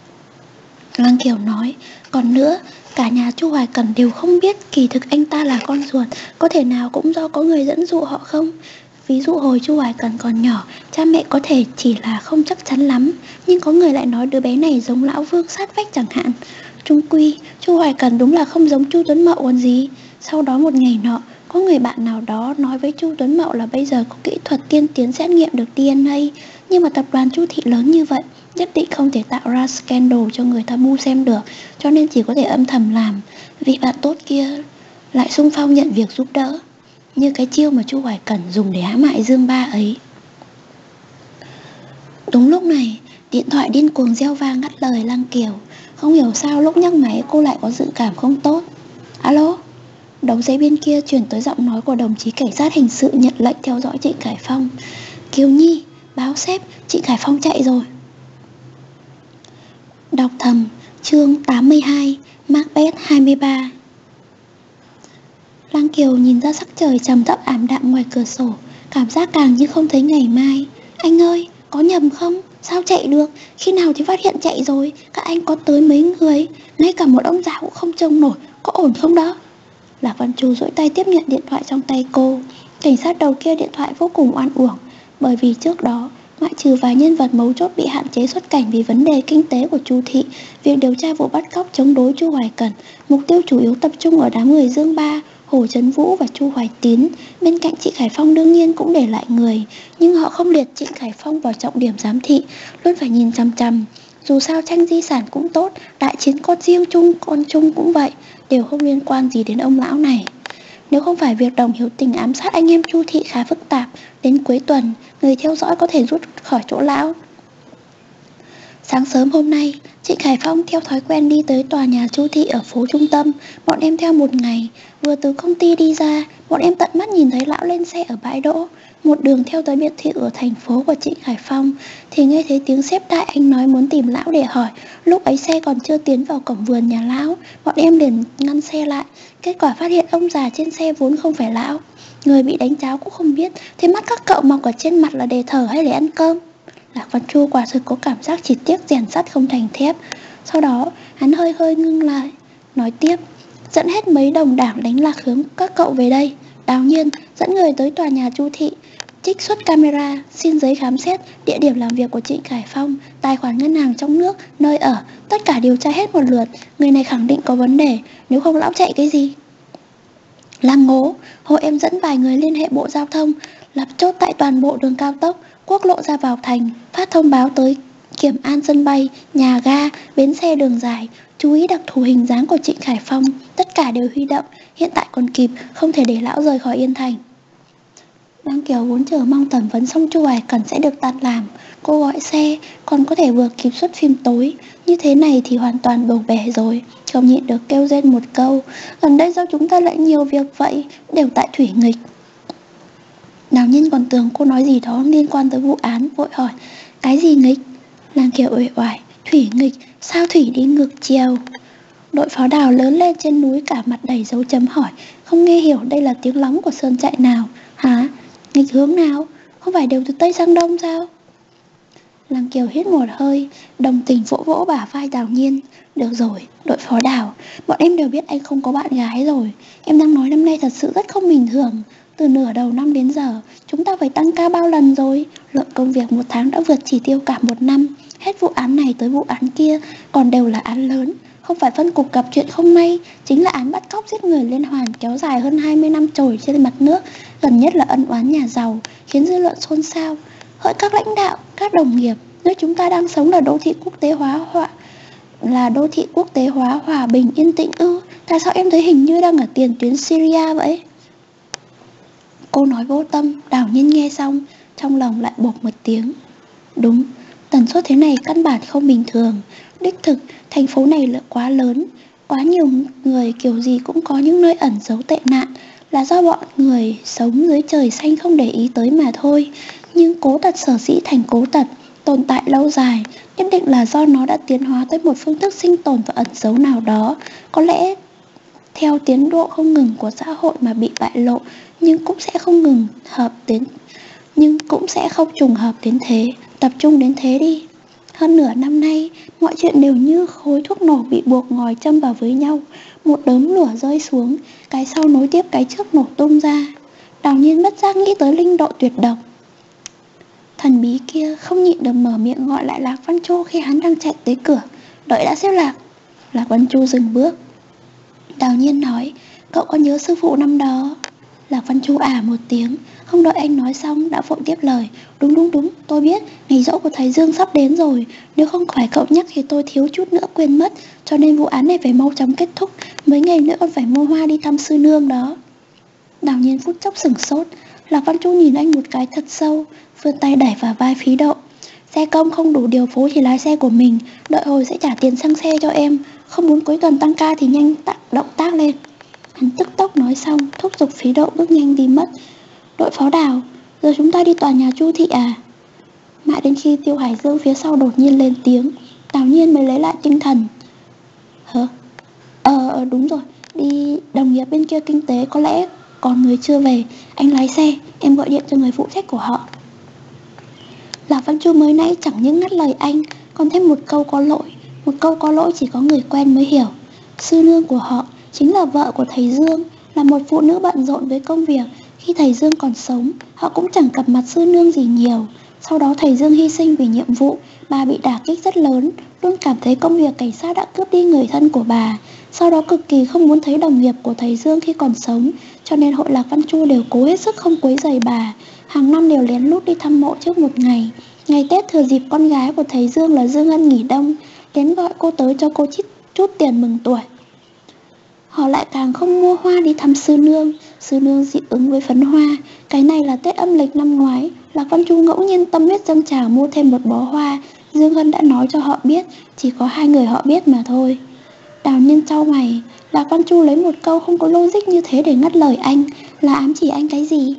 Lăng Kiều nói, còn nữa, cả nhà Chu Hoài Cẩn đều không biết kỳ thực anh ta là con ruột, có thể nào cũng do có người dẫn dụ họ không? Ví dụ hồi Chu Hoài Cẩn còn nhỏ, cha mẹ có thể chỉ là không chắc chắn lắm, nhưng có người lại nói đứa bé này giống lão Vương sát vách chẳng hạn. Chung quy, Chu Hoài Cẩn đúng là không giống Chu Tuấn Mậu còn gì. Sau đó một ngày nọ, có người bạn nào đó nói với Chu Tuấn Mậu là bây giờ có kỹ thuật tiên tiến xét nghiệm được đê en a, nhưng mà tập đoàn Chu thị lớn như vậy, nhất định không thể tạo ra scandal cho người ta bu xem được, cho nên chỉ có thể âm thầm làm. Vị bạn tốt kia lại xung phong nhận việc giúp đỡ, như cái chiêu mà Chu Hoài Cẩn dùng để hãm hại Dương Ba ấy. Đúng lúc này, điện thoại điên cuồng reo vang ngắt lời Lăng Kiều. Không hiểu sao lúc nhấc máy cô lại có dự cảm không tốt. Alo? Đầu dây bên kia chuyển tới giọng nói của đồng chí cảnh sát hình sự nhận lệnh theo dõi Trịnh Khải Phong. Kiều Nhi, báo sếp, Trịnh Khải Phong chạy rồi. Đọc thầm chương tám mươi hai, Macbeth hai mươi ba. Lăng Kiều nhìn ra sắc trời trầm thấp ảm đạm ngoài cửa sổ, cảm giác càng như không thấy ngày mai. Anh ơi, có nhầm không? Sao chạy được? Khi nào thì phát hiện chạy rồi? Các anh có tới mấy người? Ngay cả một ông già cũng không trông nổi, có ổn không đó? Lạc Văn Chu duỗi tay tiếp nhận điện thoại trong tay cô. Cảnh sát đầu kia điện thoại vô cùng oan uổng, bởi vì trước đó, ngoại trừ vài nhân vật mấu chốt bị hạn chế xuất cảnh vì vấn đề kinh tế của Chu thị, việc điều tra vụ bắt cóc chống đối Chu Hoài Cẩn, mục tiêu chủ yếu tập trung ở đám người Dương Ba, Hồ Trấn Vũ và Chu Hoài Tín. Bên cạnh Trịnh Khải Phong đương nhiên cũng để lại người, nhưng họ không liệt Trịnh Khải Phong vào trọng điểm giám thị, luôn phải nhìn chằm chằm. Dù sao tranh di sản cũng tốt, đại chiến con riêng chung, con chung cũng vậy, đều không liên quan gì đến ông lão này. Nếu không phải việc Đồng Hiểu Tình ám sát anh em Chu Thị khá phức tạp, đến cuối tuần, người theo dõi có thể rút khỏi chỗ lão. Sáng sớm hôm nay, Trịnh Khải Phong theo thói quen đi tới tòa nhà Chu Thị ở phố trung tâm. Bọn em theo một ngày. Vừa từ công ty đi ra, bọn em tận mắt nhìn thấy lão lên xe ở bãi đỗ. Một đường theo tới biệt thự ở thành phố của Trịnh Khải Phong thì nghe thấy tiếng sếp đại anh nói muốn tìm lão để hỏi. Lúc ấy xe còn chưa tiến vào cổng vườn nhà lão. Bọn em liền ngăn xe lại. Kết quả phát hiện ông già trên xe vốn không phải lão. Người bị đánh cháo cũng không biết. Thế mắt các cậu mọc ở trên mặt là để thở hay để ăn cơm? Lạc Văn Chu quả thực có cảm giác chỉ tiếc rèn sắt không thành thép. Sau đó hắn hơi hơi ngưng lại, nói tiếp: dẫn hết mấy đồng đảng đánh lạc hướng các cậu về đây. Đào Nhiên dẫn người tới tòa nhà Chu Thị, trích xuất camera, xin giấy khám xét địa điểm làm việc của Trịnh Khải Phong, tài khoản ngân hàng trong nước, nơi ở, tất cả điều tra hết một lượt. Người này khẳng định có vấn đề, nếu không lão chạy cái gì? Lăng Ngố, hội em dẫn vài người liên hệ Bộ Giao thông, lập chốt tại toàn bộ đường cao tốc, quốc lộ ra vào thành, phát thông báo tới kiểm an sân bay, nhà ga, bến xe đường dài, chú ý đặc thù hình dáng của Trịnh Khải Phong, tất cả đều huy động, hiện tại còn kịp, không thể để lão rời khỏi Yên Thành. Đang Kiều vốn chờ mong thẩm vấn xong Chu Hoài Cẩn sẽ được tạt làm, cô gọi xe, còn có thể vừa kịp xuất phim tối, như thế này thì hoàn toàn đổ bể rồi. Không nhịn được kêu rên một câu: gần đây sao chúng ta lại nhiều việc vậy, đều tại Thủy Nghịch. Đào Nhiên còn tưởng cô nói gì đó liên quan tới vụ án, vội hỏi: cái gì nghịch? Lang Kiều uể oải: Thủy Nghịch, sao thủy đi ngược chiều? Đội pháo đào lớn lên trên núi cả mặt đầy dấu chấm hỏi, không nghe hiểu đây là tiếng lóng của sơn trại nào. Hả? Nghịch hướng nào? Không phải đều từ Tây sang Đông sao? Lăng Kiều hít một hơi, đồng tình vỗ vỗ bả vai Đào Nhiên. Được rồi, đội phó đào, bọn em đều biết anh không có bạn gái rồi. Em đang nói năm nay thật sự rất không bình thường. Từ nửa đầu năm đến giờ, chúng ta phải tăng ca bao lần rồi. Lượng công việc một tháng đã vượt chỉ tiêu cả một năm. Hết vụ án này tới vụ án kia, còn đều là án lớn. Không phải phân cục gặp chuyện không may, chính là án bắt cóc giết người liên hoàn kéo dài hơn hai mươi năm trôi trên mặt nước. Gần nhất là ân oán nhà giàu, khiến dư luận xôn xao. Hỡi các lãnh đạo, các đồng nghiệp, nơi chúng ta đang sống là đô thị quốc tế hóa họa là đô thị quốc tế hóa hòa bình yên tĩnh ư? Tại sao em thấy hình như đang ở tiền tuyến Syria vậy? Cô nói vô tâm, Đào Nhiên nghe xong, trong lòng lại bột một tiếng. Đúng, tần suất thế này căn bản không bình thường. Đích thực, thành phố này là quá lớn, quá nhiều người kiểu gì cũng có những nơi ẩn giấu tệ nạn, là do bọn người sống dưới trời xanh không để ý tới mà thôi. Nhưng cố tật sở dĩ thành cố tật, tồn tại lâu dài, nhất định là do nó đã tiến hóa tới một phương thức sinh tồn và ẩn giấu nào đó. Có lẽ theo tiến độ không ngừng của xã hội mà bị bại lộ, nhưng cũng sẽ không ngừng hợp đến nhưng cũng sẽ không trùng hợp đến thế. Tập trung đến thế đi. Hơn nửa năm nay, mọi chuyện đều như khối thuốc nổ bị buộc ngòi châm vào với nhau. Một đốm lửa rơi xuống, cái sau nối tiếp cái trước nổ tung ra. Đào Nhiên bất giác nghĩ tới linh độ tuyệt độc. Thần bí kia không nhịn được mở miệng gọi lại Lạc Văn Chu khi hắn đang chạy tới cửa. Đợi đã xếp Lạc. Lạc Văn Chu dừng bước. Đào Nhiên nói, cậu có nhớ sư phụ năm đó? Lạc Văn Chu ả một tiếng, không đợi anh nói xong đã vội tiếp lời. Đúng đúng đúng, tôi biết, ngày giỗ của thầy Dương sắp đến rồi. Nếu không phải cậu nhắc thì tôi thiếu chút nữa quên mất. Cho nên vụ án này phải mau chóng kết thúc. Mấy ngày nữa còn phải mua hoa đi thăm sư nương đó. Đào Nhiên phút chốc sửng sốt. Lạc Văn Chu nhìn anh một cái thật sâu, vươn tay đẩy vào vai Phí Độ. Xe công không đủ điều phối thì lái xe của mình, đợi hồi sẽ trả tiền xăng xe cho em. Không muốn cuối tuần tăng ca thì nhanh tác, động tác lên. Hắn tức tốc nói xong, thúc giục Phí Độ bước nhanh đi mất. Đội phó Đào, giờ chúng ta đi tòa nhà Chu Thị à? Mãi đến khi Tiêu Hải Dương phía sau đột nhiên lên tiếng, Đào Nhiên mới lấy lại tinh thần. Hả? Ờ, đúng rồi, đi đồng nghiệp bên kia kinh tế có lẽ còn người chưa về. Anh lái xe, em gọi điện cho người phụ trách của họ. Lạc Văn Chu mới nãy chẳng những ngắt lời anh, còn thêm một câu có lỗi. Một câu có lỗi chỉ có người quen mới hiểu. Sư nương của họ chính là vợ của thầy Dương, là một phụ nữ bận rộn với công việc. Khi thầy Dương còn sống, họ cũng chẳng gặp mặt sư nương gì nhiều. Sau đó thầy Dương hy sinh vì nhiệm vụ, bà bị đả kích rất lớn, luôn cảm thấy công việc cảnh sát đã cướp đi người thân của bà. Sau đó cực kỳ không muốn thấy đồng nghiệp của thầy Dương khi còn sống, cho nên hội Lạc Văn Chu đều cố hết sức không quấy rầy bà. Hàng năm đều lén lút đi thăm mộ trước một ngày. Ngày Tết thừa dịp con gái của thầy Dương là Dương Ân nghỉ đông, đến gọi cô tới cho cô chút, chút tiền mừng tuổi. Họ lại càng không mua hoa đi thăm sư nương. Sư nương dị ứng với phấn hoa. Cái này là Tết âm lịch năm ngoái, Lạc Văn Chu ngẫu nhiên tâm huyết dâng trào mua thêm một bó hoa. Dương Hân đã nói cho họ biết, chỉ có hai người họ biết mà thôi. Đào Nhiên trao mày. Lạc Văn Chu lấy một câu không có logic như thế để ngắt lời anh. Là ám chỉ anh cái gì?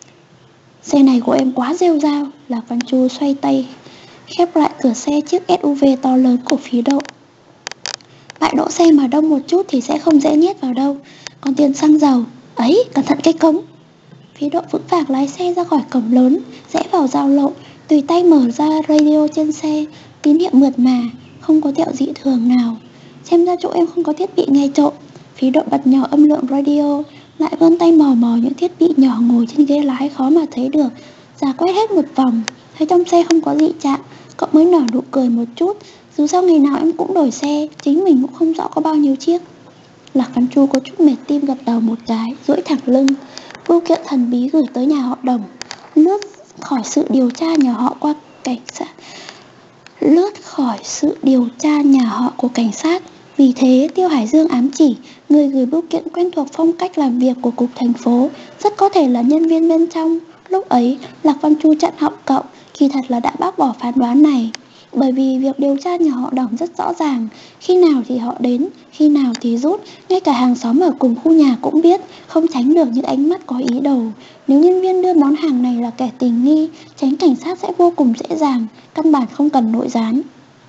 Xe này của em quá rêu rao. Lạc Văn Chu xoay tay khép lại cửa xe chiếc ét u vê to lớn của Phí Độ. Bãi đỗ xe mà đông một chút thì sẽ không dễ nhét vào đâu. Còn tiền xăng dầu, ấy, cẩn thận cái cống. Phí Độ vững vàng lái xe ra khỏi cổng lớn, rẽ vào giao lộ, tùy tay mở ra radio trên xe. Tín hiệu mượt mà, không có tẹo dị thường nào. Xem ra chỗ em không có thiết bị nghe trộm. Phí Độ bật nhỏ âm lượng radio, lại vươn tay mò mò những thiết bị nhỏ ngồi trên ghế lái khó mà thấy được. Giả quét hết một vòng, thấy trong xe không có dị trạng, cậu mới nở nụ cười một chút. Dù sao ngày nào em cũng đổi xe, chính mình cũng không rõ có bao nhiêu chiếc. Lạc Văn Chu có chút mệt tim gật đầu một cái, duỗi thẳng lưng. Bưu kiện thần bí gửi tới nhà họ Đồng, lướt khỏi sự điều tra nhà họ qua cảnh sát. Lướt khỏi sự điều tra nhà họ của cảnh sát. Vì thế Tiêu Hải Dương ám chỉ người gửi bưu kiện quen thuộc phong cách làm việc của cục thành phố, rất có thể là nhân viên bên trong. Lúc ấy Lạc Văn Chu chặn họng cậu, khi thật là đã bác bỏ phán đoán này. Bởi vì việc điều tra nhà họ Đồng rất rõ ràng, khi nào thì họ đến, khi nào thì rút. Ngay cả hàng xóm ở cùng khu nhà cũng biết, không tránh được những ánh mắt có ý đồ. Nếu nhân viên đưa món hàng này là kẻ tình nghi, tránh cảnh sát sẽ vô cùng dễ dàng, căn bản không cần nội gián.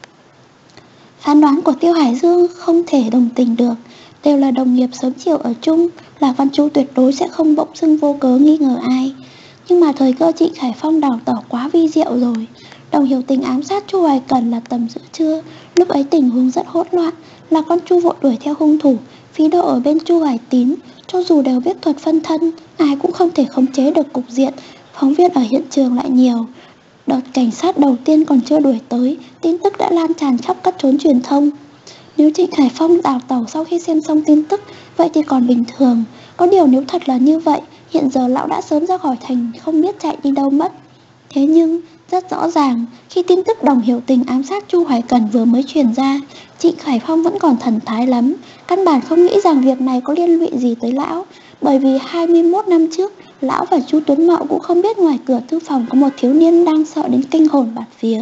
Phán đoán của Tiêu Hải Dương không thể đồng tình được. Đều là đồng nghiệp sớm chiều ở chung, Lạc Văn Chu tuyệt đối sẽ không bỗng dưng vô cớ nghi ngờ ai. Nhưng mà thời cơ Trịnh Khải Phong đào tẩu quá vi diệu rồi. Đồng Hiểu Tình ám sát Chu Hoài Cần là tầm giữa trưa. Lúc ấy tình huống rất hỗn loạn. Lạc Văn Chu vội đuổi theo hung thủ. Phí Độ ở bên Chu Hoài Tín. Cho dù đều biết thuật phân thân, ai cũng không thể khống chế được cục diện. Phóng viên ở hiện trường lại nhiều. Đợt cảnh sát đầu tiên còn chưa đuổi tới, tin tức đã lan tràn khắp các chốn truyền thông. Nếu Trịnh Khải Phong đào tẩu sau khi xem xong tin tức, vậy thì còn bình thường. Có điều nếu thật là như vậy, hiện giờ lão đã sớm ra khỏi thành, không biết chạy đi đâu mất. Thế nhưng rất rõ ràng, khi tin tức Đồng Hiểu Tình ám sát Chu Hoài Cần vừa mới truyền ra, Trịnh Khải Phong vẫn còn thần thái lắm. Căn bản không nghĩ rằng việc này có liên lụy gì tới lão. Bởi vì hai mươi mốt năm trước, lão và Chu Tuấn Mậu cũng không biết ngoài cửa thư phòng có một thiếu niên đang sợ đến kinh hồn bạt vía.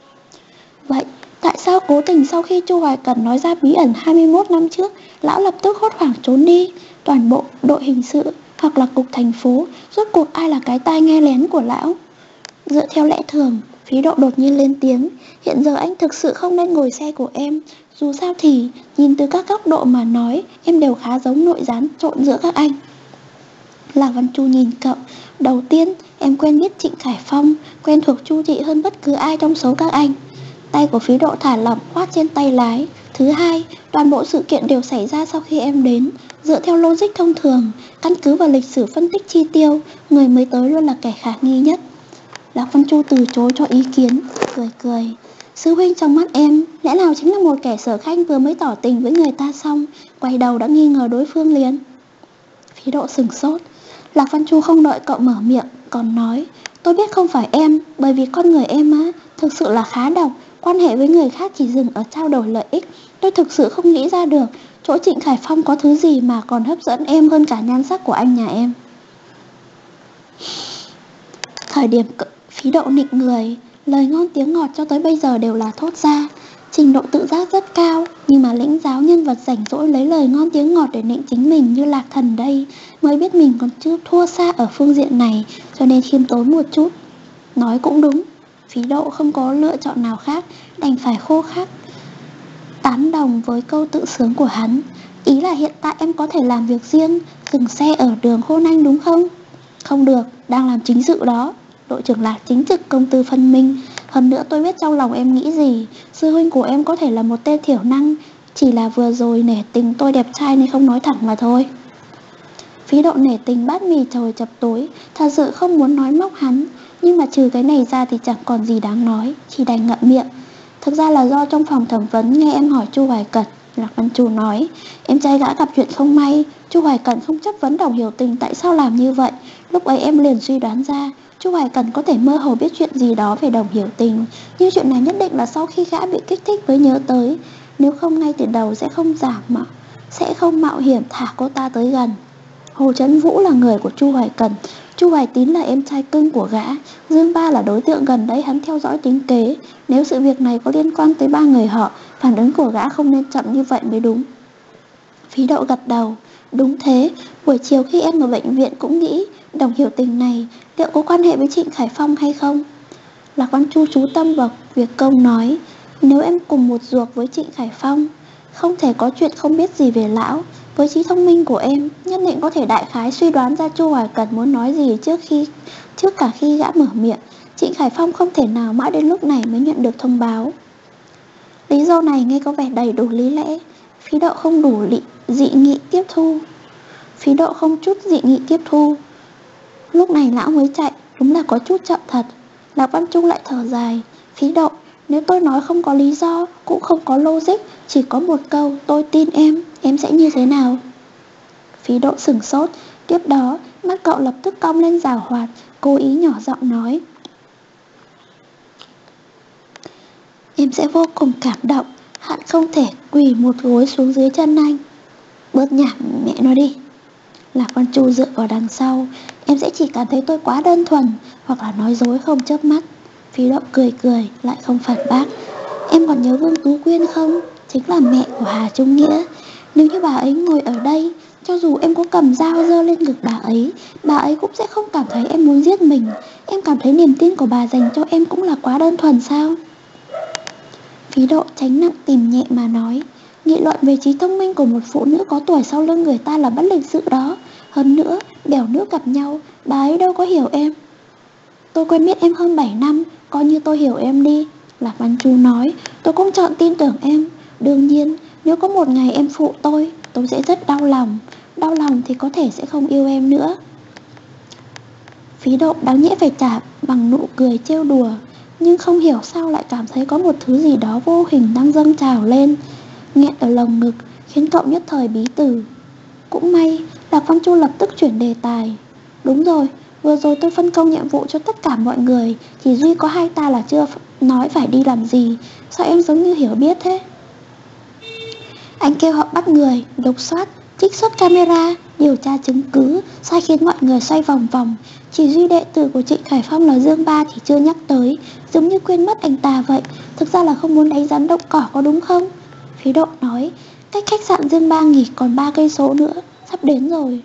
Vậy tại sao cố tình sau khi Chu Hoài Cần nói ra bí ẩn hai mươi mốt năm trước, lão lập tức hốt hoảng trốn đi? Toàn bộ đội hình sự hoặc là cục thành phố, rốt cuộc ai là cái tai nghe lén của lão? Dựa theo lẽ thường, Phí Độ đột nhiên lên tiếng, hiện giờ anh thực sự không nên ngồi xe của em. Dù sao thì, nhìn từ các góc độ mà nói, em đều khá giống nội gián trộn giữa các anh. Lạc Văn Chu nhìn cậu. Đầu tiên, em quen biết Trịnh Khải Phong, quen thuộc Chu Trị hơn bất cứ ai trong số các anh. Tay của Phí Độ thả lỏng khoát trên tay lái. Thứ hai, toàn bộ sự kiện đều xảy ra sau khi em đến. Dựa theo logic thông thường, căn cứ vào lịch sử phân tích chi tiêu, người mới tới luôn là kẻ khả nghi nhất. Lạc Văn Chu từ chối cho ý kiến, cười cười. Sư huynh trong mắt em, lẽ nào chính là một kẻ sở khanh vừa mới tỏ tình với người ta xong, quay đầu đã nghi ngờ đối phương liền? Phí Độ sửng sốt. Lạc Văn Chu không đợi cậu mở miệng, còn nói, tôi biết không phải em, bởi vì con người em á, thực sự là khá độc, quan hệ với người khác chỉ dừng ở trao đổi lợi ích. Tôi thực sự không nghĩ ra được, chỗ Trịnh Khải Phong có thứ gì mà còn hấp dẫn em hơn cả nhan sắc của anh nhà em. Thời điểm Phí Độ nịnh người, lời ngon tiếng ngọt cho tới bây giờ đều là thốt ra. Trình độ tự giác rất cao, nhưng mà lĩnh giáo nhân vật rảnh rỗi lấy lời ngon tiếng ngọt để nịnh chính mình như Lạc Thần đây, mới biết mình còn chưa thua xa ở phương diện này, cho nên khiêm tốn một chút. Nói cũng đúng, Phí Độ không có lựa chọn nào khác, đành phải khô khắc tán đồng với câu tự sướng của hắn. Ý là hiện tại em có thể làm việc riêng, dừng xe ở đường Hôn Anh đúng không? Không được, đang làm chính sự đó. Đội trưởng Lạc chính trực công tư phân minh. Hơn nữa tôi biết trong lòng em nghĩ gì. Sư huynh của em có thể là một tên thiểu năng, chỉ là vừa rồi nể tình tôi đẹp trai nên không nói thẳng mà thôi. Phí Độ nể tình bát mì trời chập tối, thật sự không muốn nói móc hắn. Nhưng mà trừ cái này ra thì chẳng còn gì đáng nói, chỉ đành ngậm miệng. Thực ra là do trong phòng thẩm vấn nghe em hỏi Chu Hoài Cẩn. Lạc Văn Chu nói, em trai gã gặp chuyện không may. Chu Hoài Cẩn không chấp vấn Đồng Hiểu Tình tại sao làm như vậy. Lúc ấy em liền suy đoán ra Chu Hoài Cẩn có thể mơ hồ biết chuyện gì đó về Đồng Hiểu Tình, nhưng chuyện này nhất định là sau khi gã bị kích thích mới nhớ tới. Nếu không ngay từ đầu sẽ không giảm mà sẽ không mạo hiểm thả cô ta tới gần. Hồ Trấn Vũ là người của Chu Hoài Cẩn, Chu Hoài Tín là em trai cưng của gã, Dương Ba là đối tượng gần đấy hắn theo dõi tính kế. Nếu sự việc này có liên quan tới ba người họ, phản ứng của gã không nên chậm như vậy mới đúng. Phí Đậu gật đầu. Đúng thế, buổi chiều khi em ở bệnh viện cũng nghĩ Đồng Hiểu Tình này liệu có quan hệ với Trịnh Khải Phong hay không. Lạc Văn Chu chú tâm vào việc Công nói, nếu em cùng một ruột với Trịnh Khải Phong, không thể có chuyện không biết gì về lão. Với trí thông minh của em, nhất định có thể đại khái suy đoán ra Chu Hoài Cẩn muốn nói gì trước khi trước cả khi gã mở miệng. Trịnh Khải Phong không thể nào mãi đến lúc này mới nhận được thông báo. Lý do này nghe có vẻ đầy đủ lý lẽ. Phí Đậu không đủ lị, dị nghị tiếp thu. Phí Đậu không chút dị nghị tiếp thu. Lúc này lão mới chạy, đúng là có chút chậm thật. Lạc Văn Trung lại thở dài. Phí Đậu, nếu tôi nói không có lý do, cũng không có logic, chỉ có một câu tôi tin em, em sẽ như thế nào? Phí Đậu sửng sốt. Tiếp đó mắt cậu lập tức cong lên giảo hoạt, cố ý nhỏ giọng nói, em sẽ vô cùng cảm động, hận không thể quỳ một gối xuống dưới chân anh. Bớt nhảm mẹ nó đi. Lạc Văn Chu dựa vào đằng sau. Em sẽ chỉ cảm thấy tôi quá đơn thuần, hoặc là nói dối không chớp mắt. Phí Đậu cười cười, lại không phản bác. Em còn nhớ Vương Tú Quyên không? Chính là mẹ của Hà Trung Nghĩa. Nếu như bà ấy ngồi ở đây, cho dù em có cầm dao giơ lên ngực bà ấy, bà ấy cũng sẽ không cảm thấy em muốn giết mình. Em cảm thấy niềm tin của bà dành cho em cũng là quá đơn thuần sao? Phí Đậu tránh nặng tìm nhẹ mà nói, nghị luận về trí thông minh của một phụ nữ có tuổi sau lưng người ta là bất lịch sự đó. Hơn nữa, bèo nước gặp nhau, bà ấy đâu có hiểu em. Tôi quen biết em hơn bảy năm, coi như tôi hiểu em đi. Lạc Văn Chu nói, tôi cũng chọn tin tưởng em. Đương nhiên, nếu có một ngày em phụ tôi, tôi sẽ rất đau lòng. Đau lòng thì có thể sẽ không yêu em nữa. Phí Đậu đáng nhẽ phải trả bằng nụ cười trêu đùa, nhưng không hiểu sao lại cảm thấy có một thứ gì đó vô hình đang dâng trào lên, nghẹn ở lồng ngực, khiến cậu nhất thời bí từ. Cũng may, Lạc Văn Chu lập tức chuyển đề tài. Đúng rồi, vừa rồi tôi phân công nhiệm vụ cho tất cả mọi người, chỉ duy có hai ta là chưa nói phải đi làm gì. Sao em giống như hiểu biết thế? Anh kêu họ bắt người, lục soát, trích xuất camera, điều tra chứng cứ, sai khiến mọi người xoay vòng vòng. Chỉ duy đệ tử của Trịnh Khải Phong là Dương Ba thì chưa nhắc tới, giống như quên mất anh ta vậy. Thực ra là không muốn đánh rắn động cỏ, có đúng không? Phí Đậu nói, cách khách sạn Dương Ba nghỉ còn ba cây số nữa, sắp đến rồi.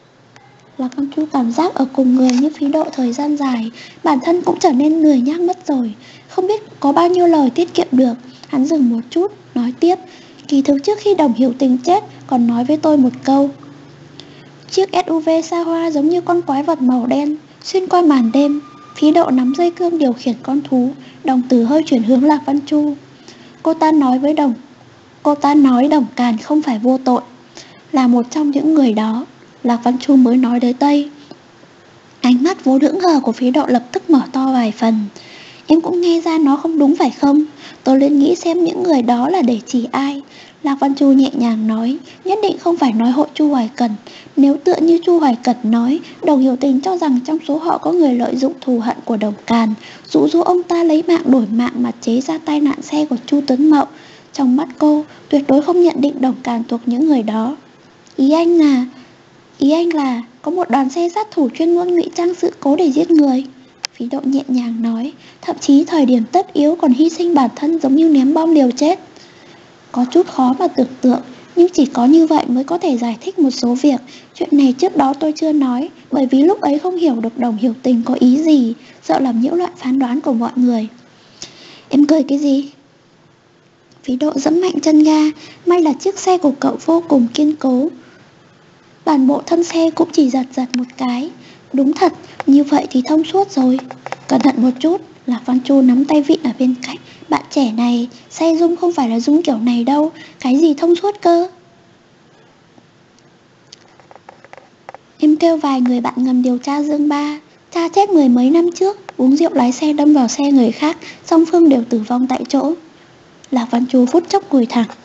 Lạc Văn Chu cảm giác ở cùng người như Phí Đậu thời gian dài, bản thân cũng trở nên lười nhác mất rồi, không biết có bao nhiêu lời tiết kiệm được. Hắn dừng một chút, nói tiếp, kỳ thực trước khi Đồng Hiểu Tình chết còn nói với tôi một câu. Chiếc ét u vê xa hoa giống như con quái vật màu đen xuyên qua màn đêm. Phí Đậu nắm dây cương điều khiển con thú, đồng tử hơi chuyển hướng Lạc Văn Chu. Cô ta nói với Đồng Cô ta nói Đồng Càn không phải vô tội, là một trong những người đó. Lạc Văn Chu mới nói tới đây. Ánh mắt vốn hững hờ của Phí Đậu lập tức mở to vài phần. Em cũng nghe ra nó không đúng phải không? Tôi lên nghĩ xem những người đó là để chỉ ai. Lạc Văn Chu nhẹ nhàng nói, nhất định không phải nói hội Chu Hoài Cẩn. Nếu tựa như Chu Hoài Cẩn nói, Đồng Hiểu Tình cho rằng trong số họ có người lợi dụng thù hận của Đồng Càn, dụ dỗ ông ta lấy mạng đổi mạng mà chế ra tai nạn xe của Chu Tuấn Mậu. Trong mắt cô, tuyệt đối không nhận định Đồng Càn thuộc những người đó. Ý anh là... Ý anh là có một đoàn xe sát thủ chuyên môn ngụy trang sự cố để giết người. Phí Đậu nhẹ nhàng nói, thậm chí thời điểm tất yếu còn hy sinh bản thân giống như ném bom liều chết. Có chút khó mà tưởng tượng, nhưng chỉ có như vậy mới có thể giải thích một số việc. Chuyện này trước đó tôi chưa nói, bởi vì lúc ấy không hiểu được Đồng Hiểu Tình có ý gì, sợ làm nhiễu loạn phán đoán của mọi người. Em cười cái gì? Phí Đậu giẫm mạnh chân ga, may là chiếc xe của cậu vô cùng kiên cố. Toàn bộ thân xe cũng chỉ giật giật một cái. Đúng thật, như vậy thì thông suốt rồi. Cẩn thận một chút. Lạc Văn Chu nắm tay vịn ở bên cạnh. Bạn trẻ này, xe rung không phải là rung kiểu này đâu. Cái gì thông suốt cơ? Em kêu vài người bạn ngầm điều tra Dương Ba. Cha chết mười mấy năm trước, uống rượu lái xe đâm vào xe người khác, song phương đều tử vong tại chỗ. Lạc Văn Chu phút chốc ngồi thẳng.